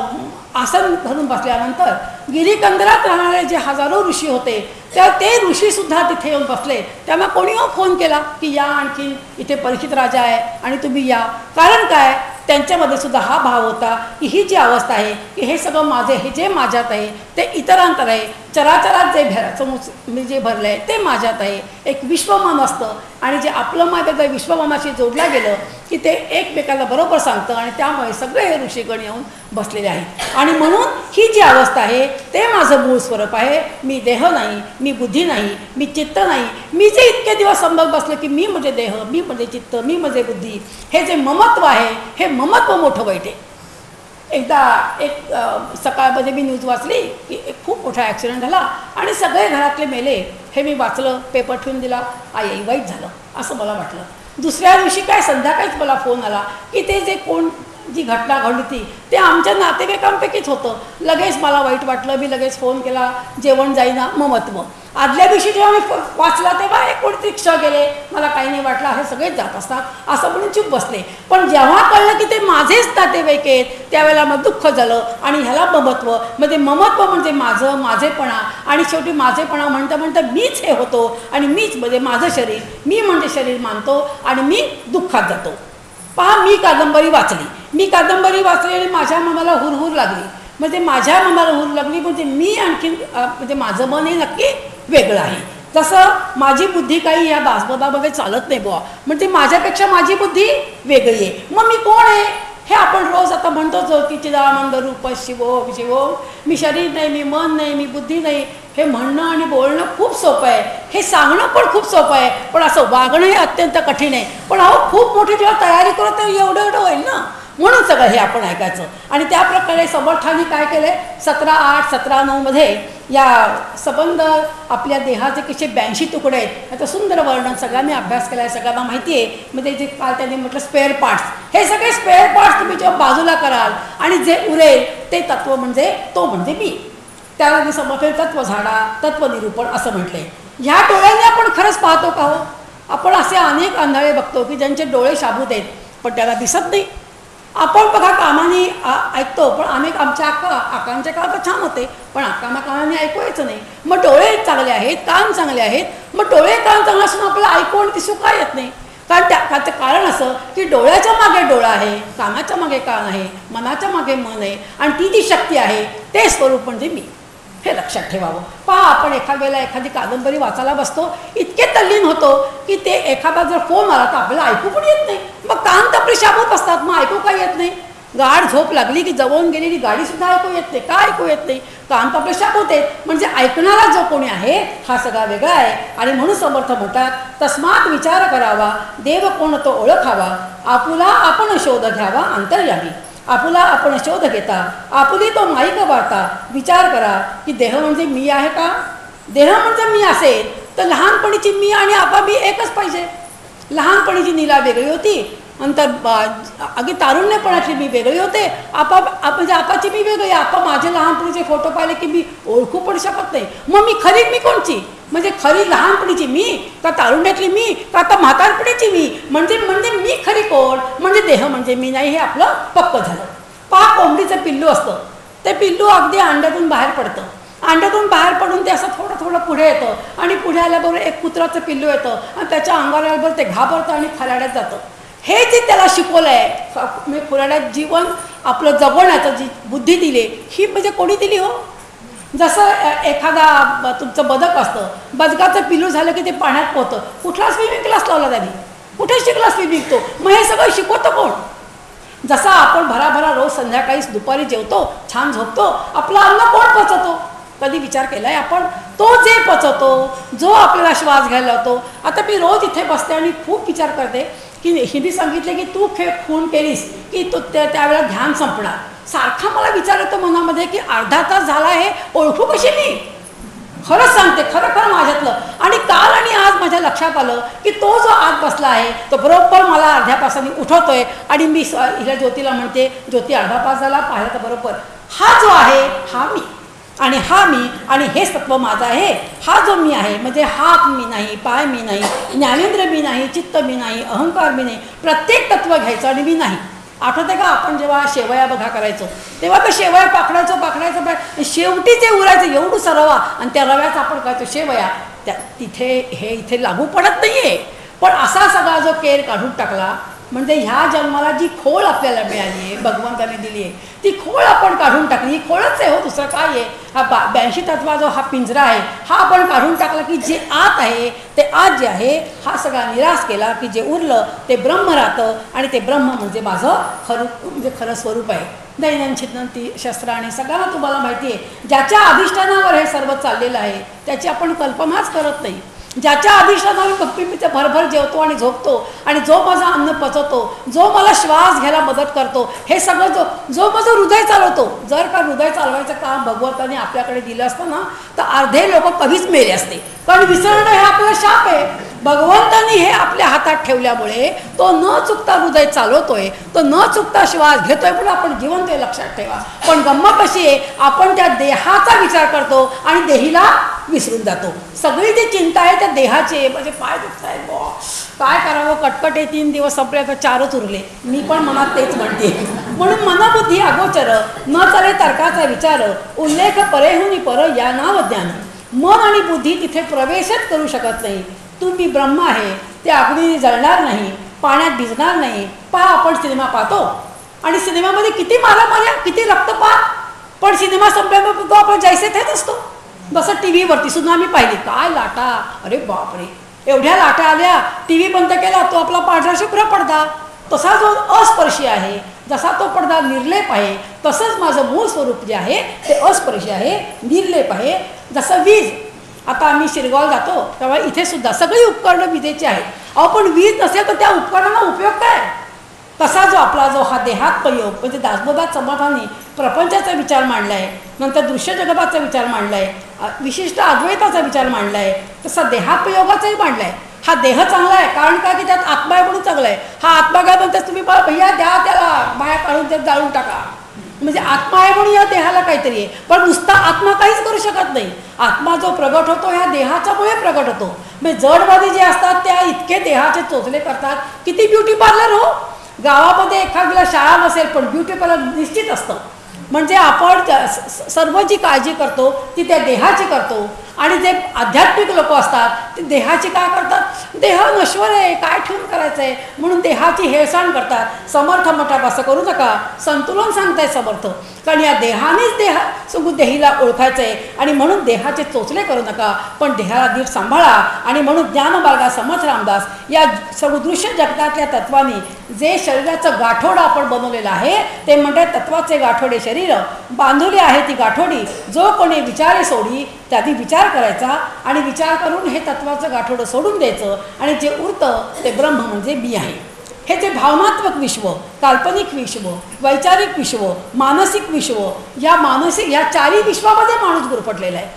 आसन धरून बसल्यानंतर गिरीकंदरात राहणारे जे हजारो ऋषी होते त्या ते ऋषीसुद्धा तिथे येऊन बसले. त्यांना कोणी फोन केला की या आणखी इथे परीक्षित राजा आहे आणि तुम्ही या. कारण काय, त्यांच्यामध्ये सुद्धा हा भाव होता की ही जी अवस्था आहे की हे सगळं माझे, हे जे माझ्यात आहे ते इतरांतर आहे, चराचरात जे भर समोर मी जे भरलं आहे ते माझ्यात आहे. एक विश्वमन असतं आणि जे आपलं माझं त्या विश्वमनाशी जोडलं गेलं की ते एकमेकाला बरोबर सांगतं आणि त्यामुळे सगळे हे ऋषीगण येऊन बसलेले आहेत. आणि म्हणून ही जी अवस्था आहे ते माझं मूळ स्वरूप आहे. मी देह नाही, मी बुद्धी नाही, मी चित्त नाही. मी जे इतके दिवस समजत बसले की मी म्हणजे देह, मी म्हणजे चित्त, मी म्हणजे बुद्धी, हे जे ममत्व आहे हे ममत्व मोठं वाईट आहे. एकदा एक सकाळमध्ये मी न्यूज वाचली की एक खूप मोठा ॲक्सिडेंट झाला आणि सगळे घरातले मेले. हे मी वाचलं, पेपर ठेवून दिला, आई वाईट झालं असं मला वाटलं. दुसऱ्या दिवशी काय संध्याकाळीच मला फोन आला की ते जे कोण जी घटना घडली ती ते आमच्या नातेवाईकांपैकीच होतं. लगेच मला वाईट वाटलं, मी लगेच फोन केला, जेवण जाईना, ममत्व. आदल्या दिवशी जेव्हा मी वाचला तेव्हा एक कोणतरी क्ष गेले, मला काही नाही वाटलं, हे सगळेच जात असतात असं म्हणून चूप बसले. पण जेव्हा कळलं की ते माझेच नातेवाईक आहेत त्यावेळेला मग दुःख झालं. आणि ह्याला ममत्व म्हणजे ममत्व म्हणजे माझं, माझेपणा, आणि शेवटी माझेपणा म्हणता म्हणता मीच हे होतो आणि मीच म्हणजे माझं शरीर, मी म्हणजे शरीर मानतो आणि मी दुःखात जातो. पहा, मी कादंबरी वाचली मी कादंबरी वाचली आणि माझ्या मनाला हुरहुर लागली. म्हणजे माझ्या मनाला हुर लागली म्हणजे मी आणखीन म्हणजे माझं मन हे नक्की वेगळं आहे. जसं माझी बुद्धी काही या दासबोधामध्ये चालत नाही बुवा, म्हणजे माझ्यापेक्षा माझी बुद्धी वेगळी आहे. मग मी कोण आहे हे आपण रोज आता म्हणतोच की चिदानंद रूप शिवो शिवो. मी शरीर नाही, मी मन नाही, मी बुद्धी नाही. हे म्हणणं आणि बोलणं खूप सोपं आहे, हे सांगणं पण खूप सोपं आहे, पण असं वागणं हे अत्यंत कठीण आहे. पण अहो खूप मोठी जेव्हा तयारी करू तर एवढं एवढं होईल ना, म्हणून सगळं हे आपण ऐकायचं. आणि त्या प्रकारे समर्थांनी काय केले, सतरा आठ सतरा नऊमध्ये या संबंध आपल्या देहाचे किती ब्याऐंशी तुकडे आहेत याचं सुंदर वर्णन सगळ्यांनी अभ्यास केला आहे, सगळ्यांना माहिती आहे. म्हणजे जे काल त्यांनी म्हटलं स्पेअर पार्ट्स, हे सगळे स्पेअर पार्ट्स तुम्ही जेव्हा बाजूला कराल आणि जे उरेल ते तत्व म्हणजे तो म्हणजे मी. त्याला मी समर्थन तत्व झाडा तत्वनिरूपण असं म्हटले. ह्या डोळ्यांनी आपण खरंच पाहतो का हो? आपण असे अनेक आंधळे बघतो की ज्यांचे डोळे शाबूत आहेत पण त्याला दिसत नाही. आपण बघा कामाने ऐकतो, पण आम्ही आमच्या अक्का आकांच्या काळात तर छान होते, पण अक्कामा कानाने ऐकू यायचं नाही. मग डोळे चांगले आहेत, कान चांगले आहेत, मग डोळे कान चांगले असून आपल्याला ऐकू आणि दिसू काय येत नाही? कारण त्या त्याचं कारण असं की डोळ्याच्या मागे डोळा आहे, कानाच्या मागे कान आहे, मनाच्या मागे मन आहे, आणि ती जी शक्ती आहे ते स्वरूप म्हणजे मी. हे लक्षात ठेवावं. पहा, आपण एखाद्या वेळेला एखादी कादंबरी वाचायला बसतो, इतके तल्लीन होतो की ते एखादा जर फोन आला तर आपल्याला ऐकू पण येत नाही. मग कान तर आपले शाबूत असतात, मग ऐकू काय येत नाही? गाढ झोप लागली की जवळून गेलेली गाडीसुद्धा ऐकू येत नाही. का ऐकू येत नाही? कान तर आपले शाबूत आहेत. म्हणजे ऐकणारा जो कोणी आहे हा सगळा वेगळा आहे. आणि म्हणून समर्थ म्हणतात, तस्मात विचार करावा, देव कोण तो ओळखावा, आपुला आपण शोध घ्यावा अंतर्यामी. आपुला आपण शोध घेता, आपुली तो माईक वार्ता. विचार करा की देह म्हणजे मी आहे का? देह म्हणजे मी असेल तर लहानपणीची मी आणि आपा मी एकच पाहिजे. लहानपणीची नीला वेगळी होती, नंतर अगदी तारुण्यपणाची मी वेगळी होते, आपा म्हणजे आपाची मी वेगळी. आपा माझे लहानपणीचे फोटो पाहिले की मी ओळखू पण शकत नाही. मग मी खरी मी कोणची? म्हणजे खरी लहानपणीची मी का तारुण्यातली मी का आता म्हातारपणीची मी? म्हणजे म्हणजे मी खरी कोण? म्हणजे देह म्हणजे मी नाही, हे आपलं पक्क झालं. पहा, कोंबडीचं पिल्लू असतं, ते पिल्लू अगदी अंड्यातून बाहेर पडतं. अंड्यातून बाहेर पडून ते असं थोडं थोडं पुढे येतं आणि पुढे आल्याबरोबर एक कुत्राचं पिल्लू येतं आणि त्याच्या अंगावर आल्याबरोबर ते घाबरतं आणि खराड्यात जातं. हे जे त्याला शिकवलं आहे, म्हणजे खुराड्यात जीवन आपलं जगवण्याचं जी बुद्धी दिली ही म्हणजे कोणी दिली हो? जसं एखादा तुमचं बदक असतं, बदकाचं पिल्लू झालं की ते पाण्यात पोहतं. कुठला स्विमिंग क्लास लावला त्यांनी? कुठे शिकला स्विमिंग तो? मग हे सगळं शिकवतं कोण? जसा आपण भराभरा रोज संध्याकाळी दुपारी जेवतो, छान झोपतो, आपलं अन्न कोण पचवतो? कधी विचार केला आहे आपण? तो जे पचवतो, जो आपल्याला श्वास घ्यायला लावतो. आता मी रोज इथे बसते आणि खूप विचार करते की हिंदी सांगितले की तू खे खून केलीस की तो त्या त्यावेळेला ध्यान संपणार. सारखा मला विचार येतो मनामध्ये की अर्धा तास झाला आहे, ओळखू कशी मी? खरंच सांगते, खरं खरं माझ्यातलं. आणि काल आणि आज माझ्या लक्षात आलं की तो जो आत बसला आहे तो बरोबर मला अर्ध्या तासाने उठवतोय आणि मी हिला ज्योतीला म्हणते, ज्योती अर्धा तास झाला पाहिलं तर बरोबर. हा जो आहे हा मी, आणि हा मी आणि हेच तत्व माझं आहे. हा जो मी आहे म्हणजे हात मी नाही, पाय मी नाही, ज्ञानेंद्र मी नाही, चित्त मी नाही, अहंकार मी नाही. प्रत्येक तत्व घ्यायचं आणि मी नाही. आठवते का आपण जेव्हा शेवया बघा करायचो तेव्हा तर शेवया पाकडायचो पाकडायचं पण शेवटी जे उरायचं एवढं रवा आणि त्या रव्याचा आपण करायचो शेवया. त्या तिथे हे इथे लागू पडत नाही आहे. पण असा सगळा जो केर काढून टाकला म्हणजे ह्या जन्माला जी खोळ आपल्याला मिळाली आहे, भगवंताने दिली आहे, ती खोळ आपण काढून टाकली. ही खोळच आहे हो, दुसरं काय आहे? हा बा ब्याऐंशी तत्वा जो हा पिंजरा आहे हा आपण काढून टाकला की जे आत आहे ते आत जे आहे हा सगळा निराश केला की जे उरलं ते ब्रह्म राहतं. आणि ते ब्रह्म म्हणजे माझं खरं म्हणजे खरं स्वरूप आहे. दैनंदिन छिन्नंती शस्त्र आणि सगळ्यांना तुम्हाला माहिती आहे, ज्याच्या अधिष्ठानावर हे सर्व चाललेलं आहे त्याची आपण कल्पनाच करत नाही. ज्याच्या अधिष्ठानावर गप्पी मी ते भरभर जेवतो आणि झोपतो आणि जो माझा अन्न पचवतो, जो मला श्वास घ्यायला मदत करतो, हे सगळं जो जो माझं हृदय चालवतो. जर का हृदय चालवायचं काम भगवंताने आपल्याकडे दिलं असतं ना तर अर्धे लोक कधीच मेले असते. कारण विसरणं हे आपलं शाप आहे. भगवंतानी हे आपल्या हातात ठेवल्यामुळे तो न चुकता हृदय चालवतोय, तो न चुकता श्वास घेतोय, पण आपण जिवंत आहे लक्षात ठेवा. पण गंमत कशी आहे, आपण त्या देहाचा विचार करतो आणि देहीला विसरून जातो. सगळी जी चिंता आहे त्या देहाची, म्हणजे पाय दुखत आहेत बॉ, काय करावं, कटकट आहे, तीन दिवस संपले तर चारच उरले, मी पण मनात तेच म्हणते. म्हणून मनबुद्धी अगोचर न चाले तर्काचा विचार, उल्लेख परेहुनी पर या नाव ज्ञान. मन आणि बुद्धी तिथे प्रवेशच करू शकत नाही. तुम्ही ब्रह्म आहे, ते अग्नी जळणार नाही, पाण्यात भिजणार नाही. पहा, आपण सिनेमा पाहतो आणि सिनेमामध्ये किती मारामाऱ्या, किती रक्तपात, पण सिनेमा संपल्यानंतर तो आपण जैसे तेच असतो. जसं टी व्हीवरती सुद्धा आम्ही पाहिली, काय लाटा, अरे बापरे, एवढ्या लाटा आल्या, टी व्ही बंद केला, तो आपला पांढरा शुभ्र पडदा. तसा जो अस्पर्शी आहे, जसा तो पडदा निर्लेप आहे, तसंच माझं मूळ स्वरूप जे आहे ते अस्पर्शी आहे, निर्लेप आहे. जसं वीज, आता आम्ही शिरगाव जातो तेव्हा इथे सुद्धा सगळी उपकरणं विजेची आहेत. अहो, पण वीज नसेल तर त्या उपकरणांना उपयोग काय? तसा जो आपला जो हा देहात्मयोग, म्हणजे दासबोधात समर्थांनी प्रपंचाचा विचार मांडला आहे, नंतर दृश्य जगताचा विचार मांडला आहे, विशिष्ट अद्वैताचा विचार मांडला आहे, तसा देहात्मयोगाचाही मांडला आहे. हा देह चांगला आहे, कारण का की त्यात आत्मा आहे म्हणून चांगला आहे. हा आत्मा काय म्हणतात तुम्ही, बा भैया द्या त्याला, बाया काढून त्यात जाळून टाका, म्हणजे आत्मा आहे म्हणून या देहाला काहीतरी आहे. पण नुसता आत्मा काहीच करू शकत नाही. आत्मा जो प्रगट होतो ह्या देहाच्यामुळे प्रगट होतो. म्हणजे जडबाधी जे असतात त्या इतके देहाचे चोचले करतात. किती ब्युटी पार्लर हो, गावामध्ये एखाद्याला शाळा नसेल पण ब्युटी पार्लर निश्चित असतं. म्हणजे आपण सर्व जी काळजी करतो ती त्या देहाची करतो. आणि जे आध्यात्मिक लोक असतात ते देहाची काय करतात, देह नश्वर आहे, काय ठेवून करायचं आहे म्हणून देहाची हेळसांड करतात. समर्थ म्हणतात असं करू नका, संतुलन सांगताय समर्थ, कारण या देहानेच देहा सुगु देहीला ओळखायचं आहे. आणि म्हणून देहाचे चोचले करू नका, पण देहाला नीट सांभाळा. आणि म्हणून ज्ञानमार्गा समर्थ रामदास या सदृश्य जगतातल्या तत्वानी जे शरीराचं गाठोड आपण बनवलेलं आहे ते म्हणतात, तत्वाचे गाठोडे शरीर बांधुले आहे ती गाठोडी, जो कोणी विचारे सोडी त्याआधी विचार करायचा आणि विचार करून हे तत्वाचं गाठोडं सोडून द्यायचं. आणि जे उरतं ते ब्रह्म म्हणजे मी आहे. हे जे भावनात्मक विश्व, काल्पनिक विश्व, वैचारिक विश्व, मानसिक विश्व, या मानसिक या चारही विश्वामध्ये माणूस गुरफटलेला आहे.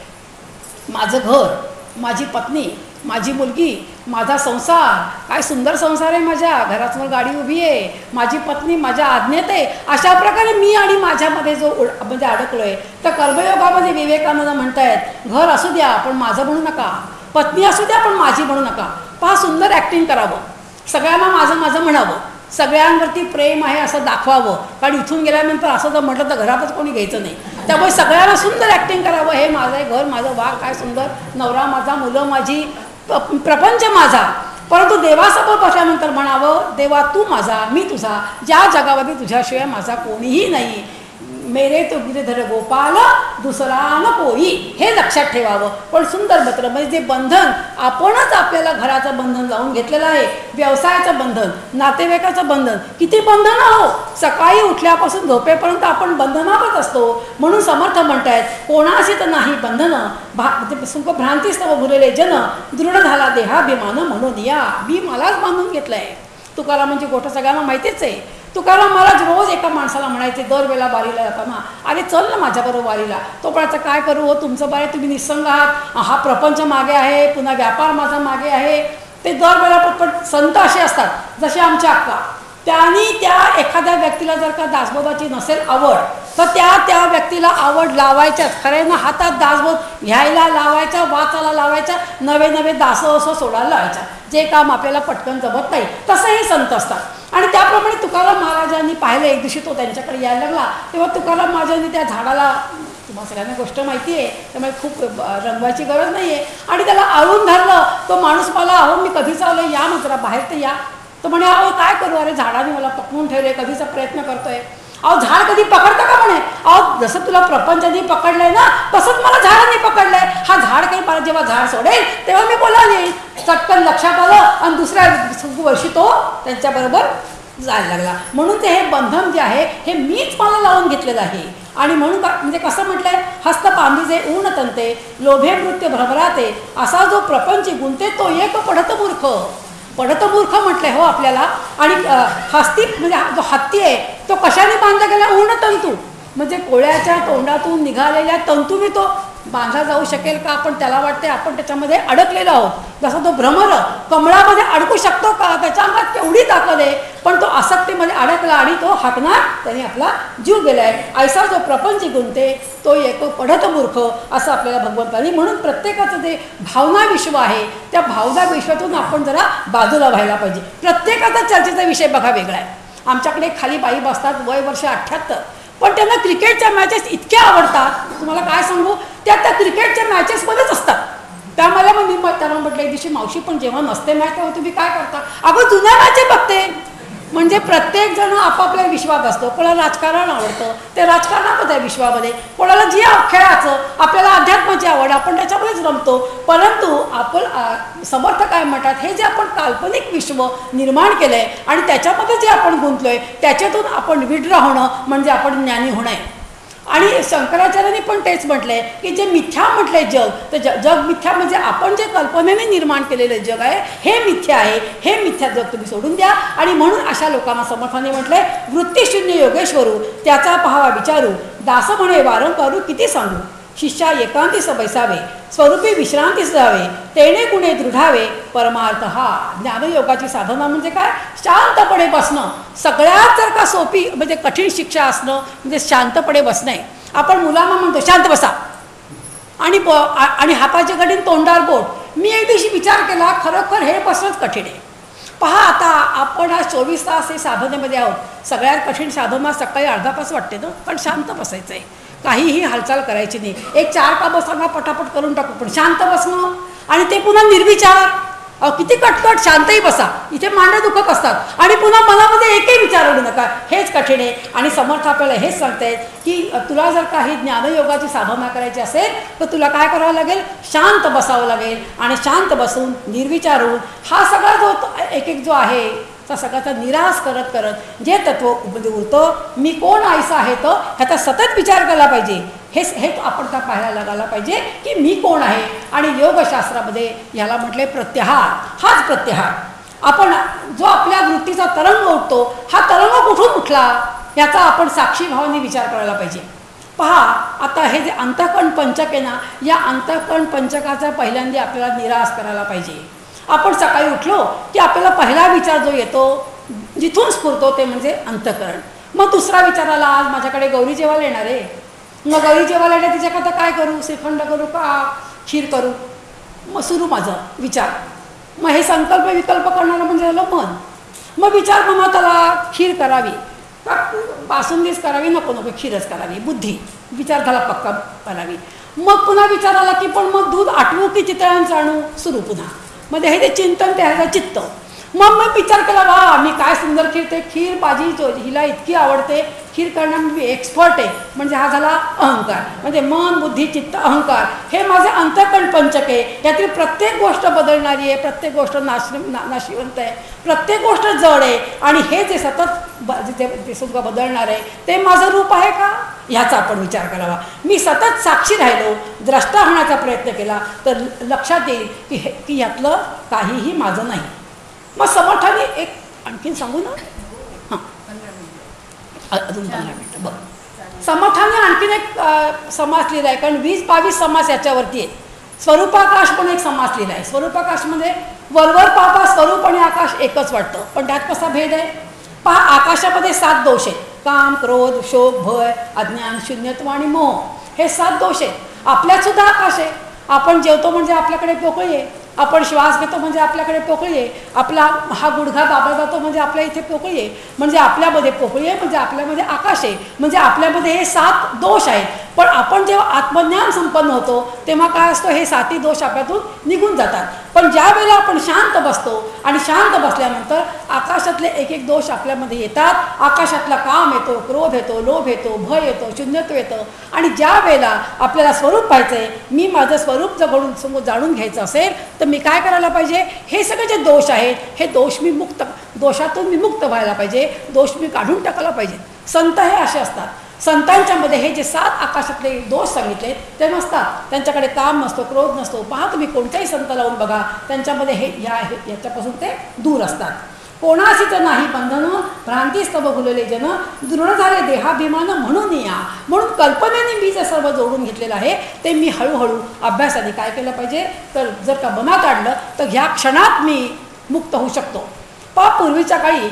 माझं घर, माझी पत्नी, माझी मुलगी, माझा संसार, काय सुंदर संसार आहे, माझ्या घरासमोर गाडी उभी आहे, माझी पत्नी माझ्या आज्ञेत आहे. अशा प्रकारे मी आणि माझ्यामध्ये जो म्हणजे अडकलो आहे. तर कर्मयोगामध्ये विवेकानंद म्हणतायत, घर असू द्या पण माझं म्हणू नका, पत्नी असू द्या पण माझी म्हणू नका. पहा, सुंदर ॲक्टिंग करावं, सगळ्यांना माझं माझं म्हणावं, सगळ्यांवरती प्रेम आहे असं दाखवावं. कारण इथून गेल्यानंतर असं जर म्हटलं तर घरातच कोणी घ्यायचं नाही. त्यामुळे सगळ्यांना सुंदर ॲक्टिंग करावं, हे माझं आहे घर, माझं वाघ, काय सुंदर नवरा माझा, मुलं माझी, प्रपंच माझा. परंतु देवासमोर बसल्यानंतर म्हणावं, देवा तू माझा, मी तुझा, ज्या जगामध्ये तुझ्याशिवाय माझा कोणीही नाही. मेरे तो गिरधर गोपाल दुसरा न कोई, हे लक्षात ठेवावं. पण सुंदर पत्र म्हणजे जे बंधन आपणच आपल्याला घराचं बंधन लावून घेतलेलं आहे, व्यवसायाचं बंधन, नातेवाईकाचं बंधन, किती बंधन हो. सकाळी उठल्यापासून झोपेपर्यंत आपण बंधनातच असतो. म्हणून समर्थ म्हणतायत, कोणाशी तर नाही बंधन, भा सुख भ्रांतीस्तव भुलेले जन, दृढ झाला देहाभिमान म्हणून या, मी मलाच बांधून घेतलं आहे. तुकाराम म्हणजे गोष्ट सगळ्यांना माहितीच आहे. तुकाराम महाराज रोज एका माणसाला म्हणायचे दरवेळेला वारीला जाताना, अरे चल ना माझ्याबरोबर वारीला. तो म्हणायचा, काय करू हो, तुमचं बारे तुम्ही निसंग आहात, हा प्रपंच मागे आहे, पुन्हा व्यापार माझा मागे आहे. ते दरवेळेला पण संत असे असतात जसे आमच्या अक्का, त्यांनी त्या एखाद्या व्यक्तीला जर का दासबोधाची नसेल आवड तर त्या त्या व्यक्तीला आवड लावायच्याच. खरं ना, हातात दासबोध घ्यायला लावायचा, वाचायला लावायचा, नवे नवे दासं असं सोडायला लावायचा. जे काम आपल्याला पटकन जमत नाही तसं हे संत असतात. आणि त्याप्रमाणे तुकाराम महाराजांनी पाहिलं, एक दिवशी तो त्यांच्याकडे यायला लागला तेव्हा तुकाराम महाराजांनी त्या झाडाला, तुम्हाला सगळ्यांना गोष्ट माहिती आहे त्यामुळे खूप रंगवायची गरज नाही आहे, आणि त्याला आळून धरलं. तो माणूस मला, अहो मी कधीच आलो, या ना जरा बाहेर तर या. तो म्हणे, अहो काय करू, अरे झाडाने मला पकडून ठेवले, कधीचा प्रयत्न करतोय. अहो झाड कधी पकडतं का म्हणे. अहो जसं तुला प्रपंचाने पकडलंय ना तसंच मला झाडाने पकडलंय. हा झाड काही मला जेव्हा झाड सोडेल तेव्हा मी बोलावेन. चटकन लक्षात आलं आणि दुसऱ्या वर्षी तो त्यांच्याबरोबर जायला लागला. म्हणून ते हे बंधन जे आहे हे मीच मला लावून घेतलेलं आहे. आणि म्हणून का म्हणजे कसं म्हटलंय, हस्त पांबिजे ऊन तंते, लोभे मृत्य भ्रमराते, असा जो प्रपंच गुंते तो एक पडत मूर्ख. पडत मूर्ख म्हटलंय हो आपल्याला. आणि हस्ती म्हणजे जो हत्ती आहे तो कशाने बांधला गेला, ऊन तंतू म्हणजे कोळ्याच्या तोंडातून निघालेल्या तंतूने तो बांधला जाऊ शकेल का? आपण त्याला वाटते आपण त्याच्यामध्ये अडकलेलो आहोत. जसा तो भ्रमर कमळामध्ये अडकू शकतो का? त्याच्या अंगात केवढी ताकद आहे, पण तो आसक्तीमध्ये अडकला आणि तो हाकणार, त्याने आपला जीव गेलाय. ऐसा जो प्रपंच गुंते तो येतो पढत मूर्ख, असं आपल्याला भगवंतांनी. म्हणून प्रत्येकाचं जे भावना विश्व आहे त्या भावना विश्वातून आपण जरा बाजूला व्हायला पाहिजे. प्रत्येकाचा चर्चेचा विषय बघा वेगळा आहे. आमच्याकडे खाली बाई बसतात, वय वर्ष अठ्ठ्याहत्तर, पण त्यांना क्रिकेटच्या मॅचेस इतक्या आवडतात, तुम्हाला काय सांगू, त्या त्या क्रिकेटच्या मॅचेसमध्येच असतात. त्यामुळे मग मी त्यांना म्हटलं एक दिवशी, मावशी पण जेव्हा नसते मॅच तेव्हा तुम्ही काय करता? अगं जुन्या मॅचेस बघते. म्हणजे प्रत्येक जण आपापल्या विश्वात असतो. कोणाला राजकारण आवडतं, ते राजकारणामध्ये विश्वामध्ये, कोणाला जी खेळाचं, आपल्याला अध्यात्माची आवड, आपण त्याच्यामध्येच रमतो. परंतु आपण समर्थ काय म्हणतात, हे जे आपण काल्पनिक विश्व निर्माण केलं आहे आणि त्याच्यामध्ये जे आपण गुंतलोय त्याच्यातून आपण विड्रॉ होणं म्हणजे आपण ज्ञानी होणं आहे. आणि शंकराचार्यांनी पण तेच म्हटलंय की जे मिथ्या म्हटलंय जग, तर ज जग मिथ्या म्हणजे आपण जे कल्पनेने निर्माण केलेलं जग आहे हे मिथ्या आहे. हे मिथ्या जग तुम्ही सोडून द्या. आणि म्हणून अशा लोकांना समर्थाने म्हटलंय वृत्तीशून्य योगेश्वरू त्याचा पहावा विचारू, दास म्हणे वारंवारू किती सांगू, शिष्या एकांतीस बैसावे स्वरूपी विश्रांतीस जावे, तेणे गुणे दृढावे परमार्थ हा. ज्ञानयोगाची साधना म्हणजे काय? शांतपणे बसणं. सगळ्यात जर का सोपी म्हणजे कठीण शिक्षा असणं म्हणजे शांतपणे बसणं आहे. आपण मुलांना म्हणतो शांत बसा आणि ब आणि हाताचे कठीण तोंडावर बोट. मी एक दिवशी विचार केला, खरोखर हे बसणंच कठीण आहे. पहा आता आपण हा चोवीस तास हे साधनेमध्ये आहोत. सगळ्यात कठीण साधना सकाळी अर्धा तास वाटते ना, पण शांत बसायचं आहे, काहीही हालचाल करायची नाही. एक चार कामं सांगा पटापट करून टाकू, पण शांत बसणं. आणि ते पुन्हा निर्विचार. अहो किती कटकट, शांतही बसा. इथे मांड्या दुखत असतात आणि पुन्हा मनामध्ये एकही विचार आणू नका. हेच कठीण आहे. आणि समर्थ आपल्याला हेच सांगतायत की तुला जर काही ज्ञानयोगाची साधना करायची असेल तर तुला काय करावं लागेल? शांत बसावं लागेल. आणि शांत बसून निर्विचार होऊन हा सगळा जो एक एक जो आहे त्या सगळ्याचा निराश करत करत जे तत्व म्हणजे उरतं, मी कोण आयसा आहे तर ह्याचा सतत विचार केला पाहिजे. हेच हे आपण का पाहायला लागायला पाहिजे की मी कोण आहे. आणि योगशास्त्रामध्ये ह्याला म्हटले प्रत्याहार. हाच प्रत्याहार. आपण जो आपल्या वृत्तीचा तरंग उठतो, हा तरंग कुठून उठला याचा आपण साक्षी भावाने विचार करायला पाहिजे. पहा आता हे जे अंतःकरण पंचक आहे ना, या अंतःकरण पंचकाचा पहिल्यांदा आपल्याला निराश करायला पाहिजे. आपण सकाळी उठलो की आपल्याला पहिला विचार जो येतो जिथून स्फुरतो ते म्हणजे अंतःकरण. मग दुसरा विचार आला, आज माझ्याकडे गौरी जेवायला येणार आहे, मग गौरी जेवायला येणार तिच्याकरता काय करू, श्रीखंड करू का खीर करू, मग सुरू माझं विचार. मग हे संकल्प विकल्प करणारं म्हणजे झालं मन. मग विचार मनात आला, खीर करावी का बासुंदीच करावी, नको नको खीरच करावी, बुद्धी विचार झाला पक्का करावी. मग पुन्हा विचार आला की पण मग दूध आटवू की चितळांचं आणू, सुरू पुन्हा. मध्ये हे ते चिंतन ते ह्याचं चित्त. मग मग विचार केला, वा मी काय सुंदर खीर, ते खीर भाजी जो हिला इतकी आवडते, खीर करण्यात मी एक्सपर्ट आहे, म्हणजे हा झाला अहंकार. म्हणजे मन बुद्धी चित्त अहंकार हे माझे अंतःकरण पंचक आहे. यातील प्रत्येक गोष्ट बदलणारी आहे, प्रत्येक गोष्ट नाश ना नाशिवंत आहे, प्रत्येक गोष्ट जड आहे. आणि हे जे सतत ब जे सुद्धा बदलणार आहे ते माझं रूप आहे का, ह्याचा आपण विचार करावा. मी सतत साक्षी राहिलो, द्रष्टा होण्याचा प्रयत्न केला तर लक्षात येईल की हे की ह्यातलं काहीही माझं नाही. मग समर्थाने एक आणखीन सांगू ना, हां अजून पंधरा मिनटं बघ. समर्थाने आणखीन एक समास लिहिला आहे, कारण वीस बावीस समास याच्यावरती आहे. स्वरूपाकाश पण एक समास लिहिला आहे. स्वरूपाकाश म्हणजे वरवर पाहता स्वरूप आणि आकाश एकच वाटतं, पण त्यात कसा भेद आहे पहा. आकाशामध्ये सात दोष आहेत, काम क्रोध शोक भय अज्ञान शून्यत्व आणि मोह, हे सात दोष आहेत. आपल्यात सुद्धा आकाश आहे. आपण जेवतो म्हणजे आपल्याकडे पोकळी आहे, आपण श्वास घेतो म्हणजे आपल्याकडे पोकळी आहे, आपला हा गुडघा दाबला जातो म्हणजे आपल्या इथे पोकळी आहे, म्हणजे आपल्यामध्ये पोकळी आहे म्हणजे आपल्यामध्ये आकाश आहे, म्हणजे आपल्यामध्ये हे सात दोष आहेत. पण आपण जेव्हा आत्मज्ञान संपन्न होतो तेव्हा काय असतो, हे साती दोष आपल्यातून निघून जातात. पण ज्या वेळेला आपण शांत बसतो आणि शांत बसल्यानंतर आकाशातले एक एक दोष आपल्यामध्ये येतात. आकाशातला काम येतो, क्रोध येतो, लोभ येतो, भय येतो, शून्यत्व येतं. आणि ज्या वेळेला आपल्याला स्वरूप पाहायचं आहे, मी माझं स्वरूप जगडून समोर जाणून घ्यायचं असेल तर मी काय करायला पाहिजे, हे सगळे जे दोष आहेत हे दोष मी मुक्त दोषातून मी मुक्त व्हायला पाहिजे, दोष मी काढून टाकायला पाहिजे. संत हे असे असतात. संतांच्यामध्ये हे जे सात आकाशातले दोष सांगितले ते नसतात. त्यांच्याकडे काम नसतो, क्रोध नसतो. पहा तुम्ही कोणत्याही संत लावून बघा, त्यांच्यामध्ये हे या याच्यापासून ते दूर असतात. कोणासीच नाही बंधन भ्रांतीस्तव भुलले जन दृढ झाले देहाभिमान म्हणून या. म्हणून कल्पनेने मी जे सर्व जोडून घेतलेलं आहे ते मी हळूहळू अभ्यासाने काय केलं पाहिजे तर जर का मनात काढलं तर ह्या क्षणात मी मुक्त होऊ शकतो. पहा पूर्वीच्या काळी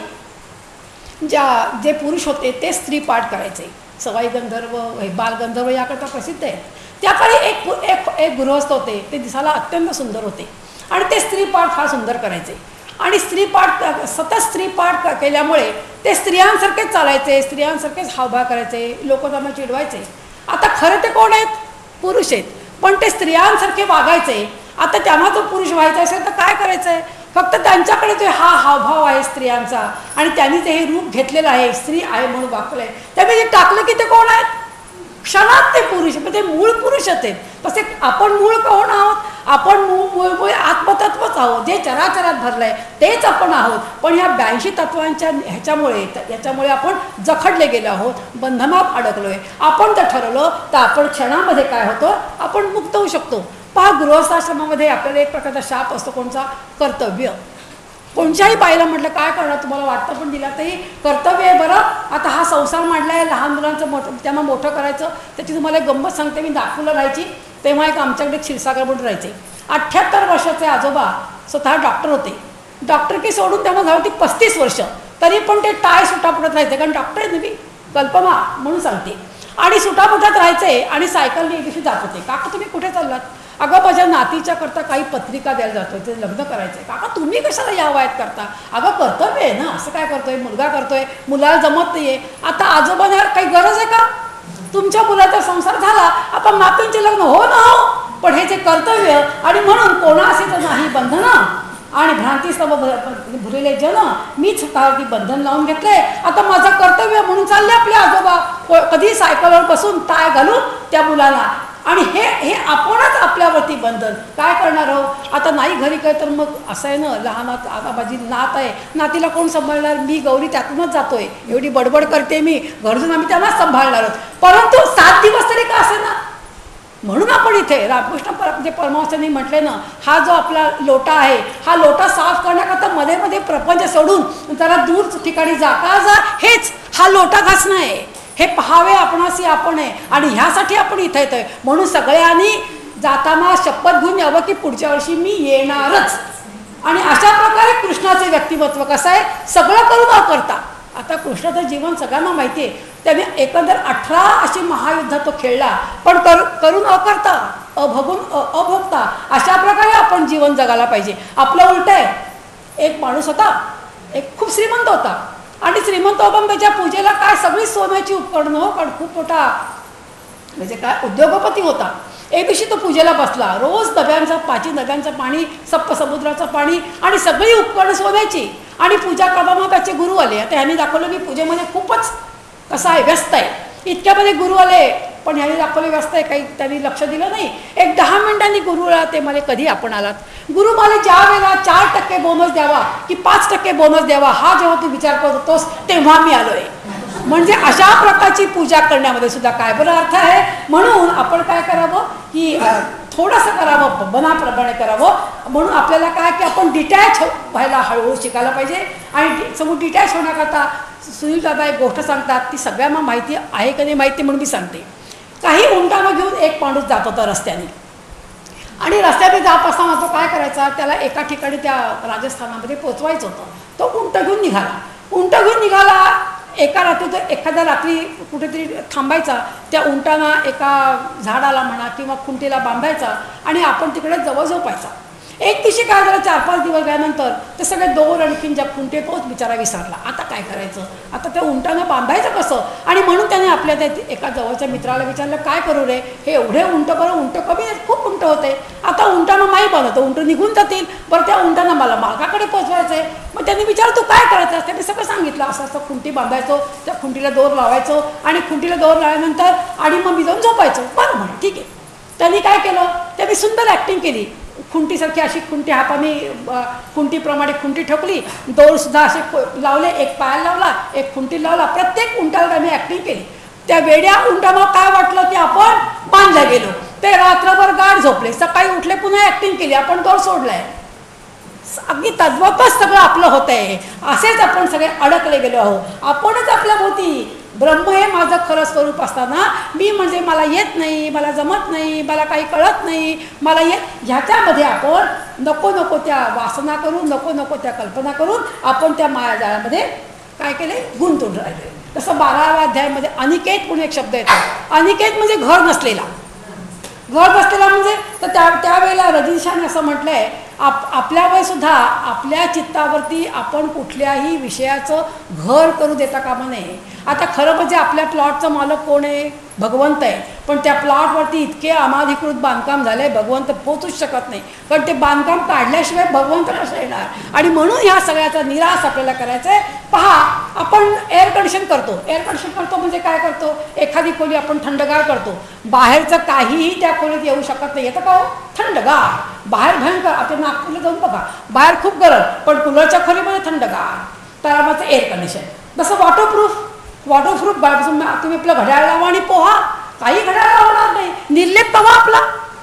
ज्या जे पुरुष होते ते स्त्री पाठ करायचे. सवाई गंधर्व हे बालगंधर्व याकरता प्रसिद्ध आहे. त्या काळी एक एक एक गृहस्थ होते ते दिसायला अत्यंत सुंदर होते आणि ते स्त्री पाठ फार सुंदर करायचे आणि स्त्री पाठ सतत स्त्री पाठ केल्यामुळे ते स्त्रियांसारखेच चालायचे, स्त्रियांसारखेच हावभाव करायचे, लोक त्यांना चिडवायचे. आता खरं ते कोण आहेत? पुरुष आहेत, पण ते स्त्रियांसारखे वागायचे. आता त्यांना जो पुरुष व्हायचा असेल तर काय करायचं आहे? फक्त त्यांच्याकडे जो हा हावभाव आहे स्त्रियांचा आणि त्यांनी ते हे रूप घेतलेलं आहे, स्त्री आहे म्हणून वागलंय, त्यामुळे जे टाकलं की ते कोण आहेत? क्षणात ते पुरुष, म्हणजे मूळ पुरुष आहेत. तसे आपण मूळ कोण आहोत? आपण मूळ मूळ मूळ आत्मतत्वच आहोत, जे चराचरात भरलंय तेच आपण आहोत. पण ह्या ब्याऐंशी तत्वांच्या ह्याच्यामुळे याच्यामुळे आपण जखडले गेलो आहोत, बंधनात अडकलोय. आपण जर ठरवलं तर आपण क्षणामध्ये काय होतो? आपण मुक्त होऊ शकतो. पहा गृहस्थाश्रमामध्ये आपल्याला एक प्रकारचा शाप असतो, कोणचा? कर्तव्य. कोणत्याही बाईला म्हटलं काय करणार तुम्हाला वाटतं पण दिला तरी कर्तव्य आहे. बरं आता हा संसार मांडला आहे, लहान मुलांचं मोठं त्यांना मोठं करायचं. त्याची तुम्हाला एक गंमत सांगते. मी नागपूरला राहायची तेव्हा एक आमच्याकडे क्षीरसागर म्हणून राहायचे. अठ्ठ्याहत्तर वर्षाचे आजोबा स्वतः डॉक्टर होते. डॉक्टर की सोडून तेव्हा झाली होती पस्तीस वर्ष, तरी पण ते टाय सुटापुटात राहायचे, कारण डॉक्टर आहे मी कल्पना म्हणून सांगते. आणि सुटापुटात राहायचे आणि सायकलने एक दिवशी जात होते. काका तुम्ही कुठे चाललात? अगं माझ्या नातीच्या करता काही पत्रिका द्यायला जातोय, ते लग्न करायचं आहे. काका तुम्ही कशाला या वयात करता? अगं कर्तव्य आहे ना, असं काय करतोय? मुलगा करतोय, मुलाला जमत नाहीये. आता आजोबांना काही गरज आहे का? तुमच्या मुलाचा संसार झाला, आता नातींचे लग्न हो ना हो, पण हे जे कर्तव्य आणि म्हणून कोणाशी तर नाही बंधन आणि भ्रांतीस्तव भुलेले जन मीच स्वतःवरती बंधन लावून घेतलंय. आता माझं कर्तव्य म्हणून चालले आपले आजोबा कधी सायकलवर बसून टाय घालून त्या मुलाला. आणि हे हे आपणच आपल्यावरती बंधन काय करणार आहोत? आता नाही घरी काय तर मग असं आहे ना, लहानात आता माझी नात आहे, नातीला कोण सांभाळणार? मी गौरी त्यातूनच जातोय, एवढी बडबड करते मी, घरजून आम्ही त्यांनाच सांभाळणार आहोत. परंतु सात दिवस तरी का असे ना, म्हणून आपण इथे रामकृष्ण पर म्हणजे परमहंसांनी म्हटले ना, हा जो आपला लोटा आहे हा लोटा साफ करण्याकरता मध्ये मध्ये प्रपंच सोडून जरा दूर ठिकाणी जा का जा, हेच हा लोटा घासणं आहे. हे पहावे आपणासी आपण आहे आणि ह्यासाठी आपण इथे येतोय. म्हणून सगळ्यांनी जाताना शपथ घेऊन यावं की पुढच्या वर्षी मी येणारच. आणि अशा प्रकारे कृष्णाचे व्यक्तिमत्व कसं आहे? सगळं करून न करता. आता कृष्णाचं जीवन सगळ्यांना माहिती आहे. त्याने एकंदर अठरा अशी महायुद्ध तो खेळला, पण कर करून अकर्ता अभगून अभोगता अशा प्रकारे आपण जीवन जगायला पाहिजे. आपलं उलट आहे. एक माणूस होता, एक खूप श्रीमंत होता आणि श्रीमंत पण त्याच्या पूजेला काय सगळी सोन्याची उपकरणं हो, कारण खूप मोठा म्हणजे काय उद्योगपती होता. एक दिवशी तो पूजेला बसला, रोज नद्यांचं पाची नद्यांचं पाणी, सप्तसमुद्राचं पाणी आणि सगळी उपकरणं सोन्याची. आणि पूजा करताना त्याचे गुरु आले. आता ह्यांनी दाखवलं मी पूजेमध्ये खूपच कसं आहे व्यस्त आहे. इतक्यामध्ये गुरु आले, पण ह्यांनी दाखवले व्यस्त आहे, काही त्यांनी लक्ष दिलं नाही. एक दहा मिनिटांनी गुरुला ते मला कधी आपण आलात? गुरु मला ज्या वेळेला चार टक्के बोनस द्यावा की पाच टक्के बोनस द्यावा हा जेव्हा तू विचार करत होतोस तेव्हा मी आलोय. म्हणजे अशा प्रकारची पूजा करण्यामध्ये सुद्धा काय बरं अर्थ आहे. म्हणून आपण काय करावं की थोडंसं करावं, मनाप्रमाणे करावं. म्हणून आपल्याला काय की आपण डिटॅच व्हायला हळूहळू शिकायला पाहिजे. आणि समोर डिटॅच होण्याकरता सुनील दादा एक गोष्ट सांगतात, ती सगळ्यांना माहिती आहे का नाही माहिती म्हणून मी सांगते. काही उंटानं घेऊन एक माणूस जात होता रस्त्याने आणि रस्त्याने जात असताना तो काय करायचा, त्याला एका ठिकाणी त्या राजस्थानामध्ये पोचवायचं होतं. तो उंट घेऊन निघाला. उंट घेऊन निघाला एका रात्री तो एखाद्या रात्री कुठेतरी थांबायचा, त्या उंटाना एका झाडाला म्हणा किंवा खुंटीला बांधायचा आणि आपण तिकडे जवळ झोपायचा. एक दिवशी काय झालं, चार पाच दिवस गेल्यानंतर ते सगळे दोर आणखीन ज्या खुंटे तोच बिचारा विसरला. आता काय करायचं, आता त्या उंटानं बांधायचं कसं? आणि म्हणून त्याने आपल्या त्या एका जवळच्या मित्राला विचारलं, काय करू रे, हे एवढे उंट बरं, उंट कमी आहेत, खूप उंट होते, आता उंटानं नाही बनवतं, उंट निघून जातील, बरं त्या उंटानं मला मालकाकडे पोचवायचं आहे. मग त्यांनी विचारलं तू काय करायचं? त्याने सगळं सांगितलं. असं असं खुंटी बांधायचो, त्या खुंटीला दोर लावायचो आणि खुंटीला दोर लावल्यानंतर आणि मग मी जाऊन झोपायचो. बरं म्हणे ठीक आहे. त्यांनी काय केलं, त्यांनी सुंदर ॲक्टिंग केली. खुंटीसारखी अशी खुंटी हाताने खुंटीप्रमाणे खुंटी ठोकली, दोरसुद्धा असे लावले, एक पायाला लावला, एक खुंटी लावला, प्रत्येक उंटाला त्यांनी ॲक्टिंग केली. त्या वेड्या उंटाला काय वाटलं की आपण बांधल्या गेलो. ते रात्रभर गाढ झोपले, सकाळी उठले, पुन्हा ॲक्टिंग केली, आपण दोर सोडलाय. अगदी तद्वतच सगळं आपलं होतं आहे. असेच आपण सगळे अडकले गेलो आहोत. आपणच आपल्या भोवती ब्रह्म हे माझं खरं स्वरूप असताना मी म्हणजे मला येत नाही, मला जमत नाही, मला काही कळत नाही, मला येत, ह्याच्यामध्ये आपण नको नको त्या वासना करून, नको नको त्या कल्पना करून आपण त्या मायाजाळामध्ये काय केले, गुंतून राहिले. तसं बाराव्या अध्यायामध्ये अनिकेत म्हणून एक शब्द येतो. अनिकेत म्हणजे घर नसलेला. घर बसलेला म्हणजे तर त्या त्यावेळेला रजनीशाने असं म्हटलं आहे, आप आपल्या सुद्धा आपल्या चित्तावरती आपण कुठल्याही विषयाचं घर करू देता कामा नये. आता खरं म्हणजे आपल्या प्लॉटचं मालक कोण आहे, भगवंत आहे. पण त्या प्लॉटवरती इतके अनाधिकृत बांधकाम झाले, भगवंत पोचूच शकत नाही. कारण ते बांधकाम काढल्याशिवाय भगवंत कसं येणार. आणि म्हणून ह्या सगळ्याचा निराश आपल्याला करायचा आहे. पहा, आपण एअर कंडिशन करतो. एअर कंडिशन करतो म्हणजे काय करतो, एखादी खोली आपण थंडगार करतो. बाहेरचं काहीही त्या खोलीत येऊ शकत नाही. येतं का हो, थंडगार. बाहेर भयंकर, आता नागपूरला जाऊन बघा, बाहेर खूप गरम पण कूलरच्या खोलीमध्ये थंडगार. तर आमचं एअर कंडिशन. जसं वॉटरप्रूफ. वॉटरप्रूफ बाळापासून तुम्ही आपलं घड्याळ लावा आणि पोहा, काही घड्याळ लावणार नाही. निर्लेप तवा आपला,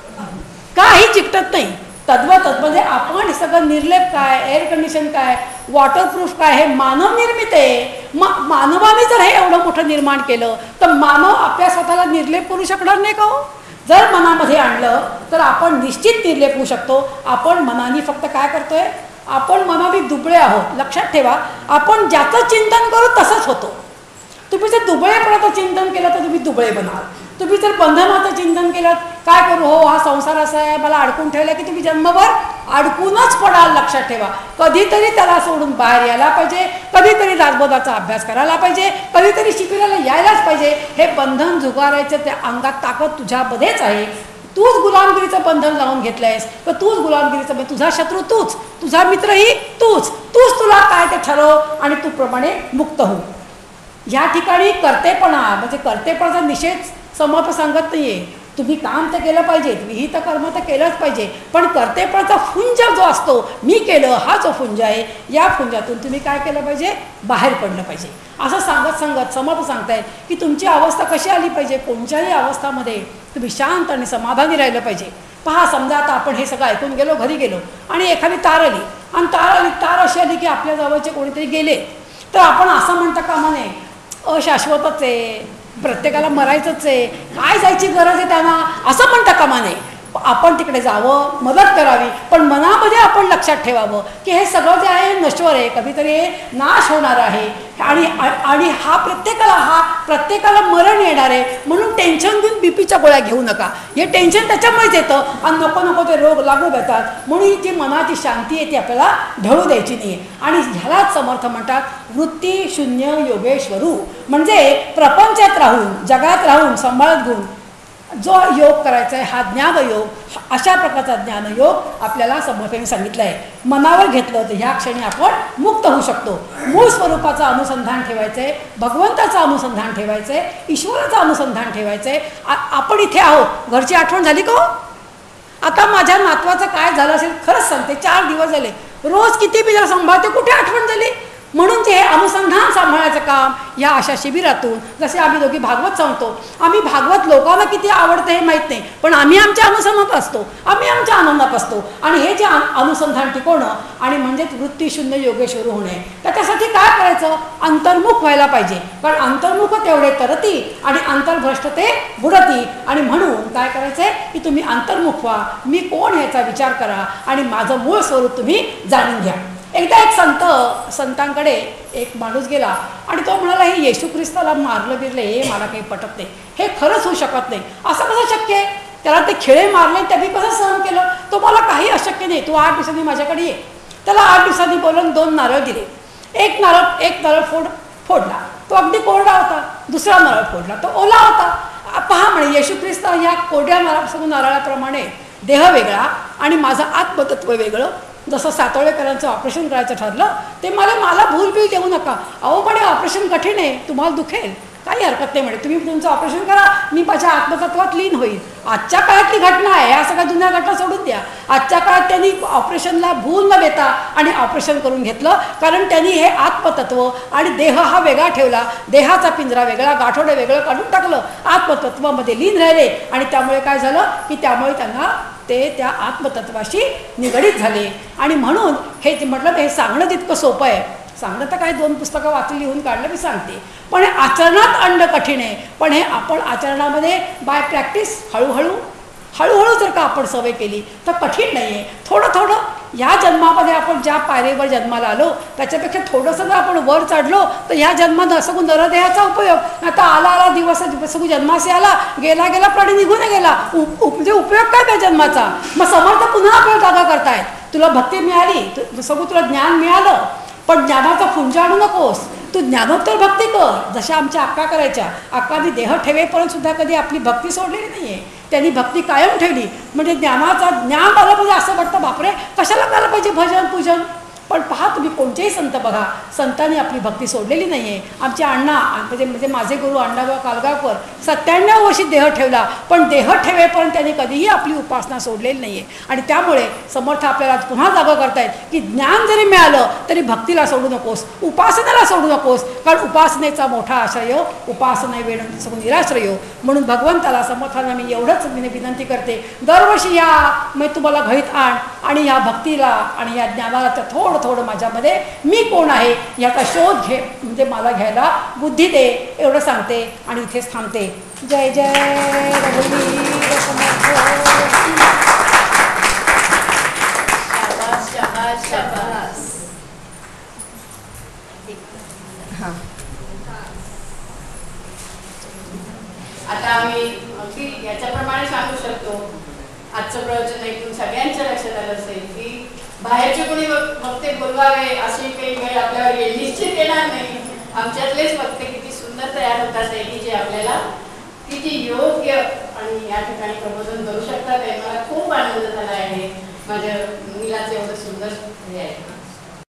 काही चिकटत नाही. तद्वतच म्हणजे आपण सगळं निर्लेप काय, एअर कंडिशन काय, वॉटरप्रूफ काय, हे मानव निर्मित आहे. मा मानवाने जर हे एवढं मोठं निर्माण केलं तर मानव आपल्या स्वतःला निर्लेप करू शकणार नाही का हो. जर मनामध्ये आणलं तर आपण निश्चित निर्लेप होऊ शकतो. आपण मनाने फक्त काय करतोय, आपण मनाने दुबळे आहोत. लक्षात ठेवा, आपण ज्याचं चिंतन करू तसंच होतो. तुम्ही जर दुबळेपणाचं चिंतन केलं तर तुम्ही दुबळे बनाल. तुम्ही जर बंधनाचं चिंतन केलं, काय करू हो, हा संसार असा आहे, मला अडकून ठेवला, की तुम्ही जन्मभर अडकूनच पडाल. लक्षात ठेवा, कधीतरी त्याला सोडून बाहेर यायला पाहिजे, कधीतरी दासबोधाचा अभ्यास करायला पाहिजे, कधीतरी शिबिराला यायलाच पाहिजे. हे बंधन झुगारायचं त्या अंगात ताकद तुझ्यामध्येच आहे. तूच गुलामगिरीचं बंधन लावून घेतलं आहेस, तर तूच गुलामगिरीचं म्हणजे तुझा शत्रू तूच, तुझा मित्रही तूच. तूच तुला काय ते ठरव आणि तू प्रमाणे मुक्त हो. ह्या ठिकाणी कर्तेपणा म्हणजे कर्तेपणाचा निषेध समर्थ सांगत नाही आहे. तुम्ही काम तर केलं पाहिजे, विहित कर्म तर केलंच पाहिजे, पण कर्तेपणाचा फुंज जो असतो, मी केलं हा जो फुंज आहे, या फुंजातून तुम्ही काय केलं पाहिजे, बाहेर पडलं पाहिजे. असं सांगत सांगत समर्थ सांगताय की तुमची अवस्था कशी आली पाहिजे, कोणत्याही अवस्थामध्ये तुम्ही शांत आणि समाधानी राहिलं पाहिजे. पहा, समजा आता आपण हे सगळं ऐकून गेलो, घरी गेलो आणि एखादी तार आली आणि तार आली तार अशी आली की आपल्या जवळचे कोणीतरी गेले, तर आपण असं म्हणता कामा नये, अशाश्वतच आहे, प्रत्येकाला मरायचंच आहे, काय जायची गरज आहे त्यांना, असं म्हणता कामा नये. आपण तिकडे जावं, मदत करावी, पण मनामध्ये आपण लक्षात ठेवावं की हे सगळं जे आहे नश्वर आहे, कधीतरी हे नाश होणार आहे. आणि आणि हा प्रत्येकाला हा प्रत्येकाला मरण येणार आहे. म्हणून टेन्शन घेऊन बीपीच्या गोळ्या घेऊ नका. हे टेन्शन त्याच्यामुळेच येतं आणि नको नको ते रोग लागू देतात. म्हणून ही जी मनाची शांती आहे ती आपल्याला ढळू द्यायची नाही. आणि ह्यालाच समर्थ म्हणतात वृत्ती शून्य योगेश्वरू. म्हणजे प्रपंचात राहून, जगात राहून सांभाळत घेऊन जो योग करायचा आहे हा ज्ञानयोग, अशा प्रकारचा ज्ञानयोग आपल्याला समर्थांनी सांगितलं आहे. मनावर घेतलं तर ह्या क्षणी आपण मुक्त होऊ शकतो. मूळ स्वरूपाचं अनुसंधान ठेवायचं आहे, भगवंताचं अनुसंधान ठेवायचं आहे, ईश्वराचं अनुसंधान ठेवायचं आहे. आपण इथे आहोत, घरची आठवण झाली का हो? आता माझ्या नातवाचं काय झालं असेल खरंच सांगते, चार दिवस झाले रोज किती बिजा सांभाळते, कुठे आठवण झाली. म्हणून जे हे अनुसंधान सांभाळायचं काम या अशा शिबिरातून, जसे आम्ही दोघी भागवत सांगतो, आम्ही भागवत लोकांना किती आवडतं हे माहीत नाही, पण आम्ही आमच्या अनुसंधानात असतो, आम्ही आमच्या आनंदात असतो. आणि हे जे अनुसंधान टिकवणं आणि म्हणजेच वृत्तीशून्य योगेश्वर होणे, त्याच्यासाठी काय करायचं, अंतर्मुख व्हायला पाहिजे. कारण अंतर्मुख तेवढे तरती आणि अंतर्भ्रष्ट ते बुडती. आणि म्हणून काय करायचं आहे की तुम्ही अंतर्मुख व्हा, मी कोण ह्याचा विचार करा आणि माझं मूळ स्वरूप तुम्ही जाणून घ्या. एकदा एक संत संतांकडे एक माणूस गेला आणि तो म्हणाला, हे येशू ख्रिस्ताला मारलं बिरले हे मला काही पटत नाही, हे खरंच होऊ शकत नाही, असं कसं शक्य आहे, त्याला ते खिळे मारले त्यांनी कसं सहन केलं, तो मला काही अशक्य नाही, तू आठ दिवसांनी माझ्याकडे ये. त्याला आठ दिवसांनी बोलून दोन नारळ दिले. एक नारळ एक नारळ फोड फोडला, तो अगदी कोरडा होता. दुसरा नारळ फोडला, तो ओला होता. पहा म्हणे, येशू ख्रिस्त ह्या कोरड्या नारळ नारळाप्रमाणे देह वेगळा आणि माझं आत्मतत्व वेगळं. जसं सातोळेकरांचं ऑपरेशन करायचं ठरलं, ते मला मला भूल बिल देऊ नका, अहो पण हे ऑपरेशन कठीण आहे, तुम्हाला दुखेल, काही हरकत नाही म्हणे, तुम्ही तुमचं ऑपरेशन करा, मी माझ्या आत्मतत्वात लीन होईल. आजच्या काळातली घटना आहे, या सगळ्या जुन्या घटना सोडून द्या. आजच्या काळात त्यांनी ऑपरेशनला भूल न देता आणि ऑपरेशन करून घेतलं, कारण त्यांनी हे आत्मतत्व आणि देह हा वेगळा ठेवला, देहाचा पिंजरा वेगळा, गाठोडे वेगळं काढून टाकलं, आत्मतत्वामध्ये लीन राहिले. आणि त्यामुळे काय झालं की त्यामुळे त्यांना ते त्या आत्मतत्वाशी निगडीत झाले. आणि म्हणून हे ते म्हटलं हे सांगणं तितकं सोपं आहे. सांगणं तर काय दोन पुस्तकं वाचून लिहून काढलं मी सांगते, पण हे आचरणात आणणं कठीण आहे. पण हे आपण आचरणामध्ये बाय प्रॅक्टिस हळूहळू हळूहळू जर का आपण सवय केली तर कठीण नाही आहे. थोडं थोडं ह्या जन्मामध्ये आपण ज्या पायरीवर जन्माला आलो त्याच्यापेक्षा थोडंसं जर आपण वर चढलो तर ह्या जन्मात सगळं नरदेहाचा उपयोग. आता आला आला दिवस सगळं जन्माशी आला, गेला गेला प्राणी निघून गेला, उप म्हणजे उपयोग काय त्या जन्माचा. मग समर्थ पुन्हा आपल्याला जागा करतायत. तुला भक्ती मिळाली, तु सगळं तुला ज्ञान मिळालं, पण ज्ञानाचा फुंजा आणू नकोस. तू ज्ञानोत्तर भक्ती कर, जशा आमच्या अक्का करायच्या. अक्काने देह ठेवेपर्यंत सुद्धा कधी आपली भक्ती सोडलेली नाही आहे. त्यांनी भक्ती कायम ठेवली. म्हणजे ज्ञानाचा ज्ञान आलं पाहिजे असं वाटतं, बापरे कशाला करायला पाहिजे भजन पूजन. पण पहा तुम्ही कोणतेही संत बघा, संतांनी आपली भक्ती सोडलेली नाही आहे. आमचे अण्णा म्हणजे म्हणजे माझे गुरु अण्णाभाऊ कालगावकर सत्त्याण्णव वर्षी देह ठेवला, पण देह ठेवेपर्यंत त्यांनी कधीही आपली उपासना सोडलेली नाही आहे. आणि त्यामुळे समर्थ आपल्याला पुन्हा जागा करतायत की ज्ञान जरी मिळालं तरी भक्तीला सोडू नकोस, उपासनेला सोडू नकोस. कारण उपासनेचा मोठा आश्रय उपासना वेळ सगळं निराश्रय. म्हणून भगवंताला समर्थांना मी एवढंच मी विनंती करते, दरवर्षी या मी तुम्हाला घरीत आण आणि या भक्तीला आणि या ज्ञानाला तर थोडं थोडं माझ्यामध्ये मी कोण आहे याचा शोध घे, म्हणजे मला घ्यायला बुद्धी दे एवढं सांगते आणि इथेच थांबते. जय जय रघुवीर समर्थ. शाबास शाबास शाबास. हां आता आम्ही अगदी याच्याप्रमाणे सांगू शकतो, आजचं प्रवचन ऐकून सगळ्यांच्या लक्षात आलं असेल की बाहेरचे कोणी वक्ते बोलवावे अशी काही वेळ आपल्यावर येईल, निश्चित येणार नाही. आमच्यातलेच वक्ते किती सुंदर तयार होतात आहे की जे आपल्याला किती योग्य आणि या ठिकाणी प्रबोधन करू शकतात आहे. मला खूप आनंद झाला आहे माझ्या मुलाचं एवढं सुंदर हे आहे.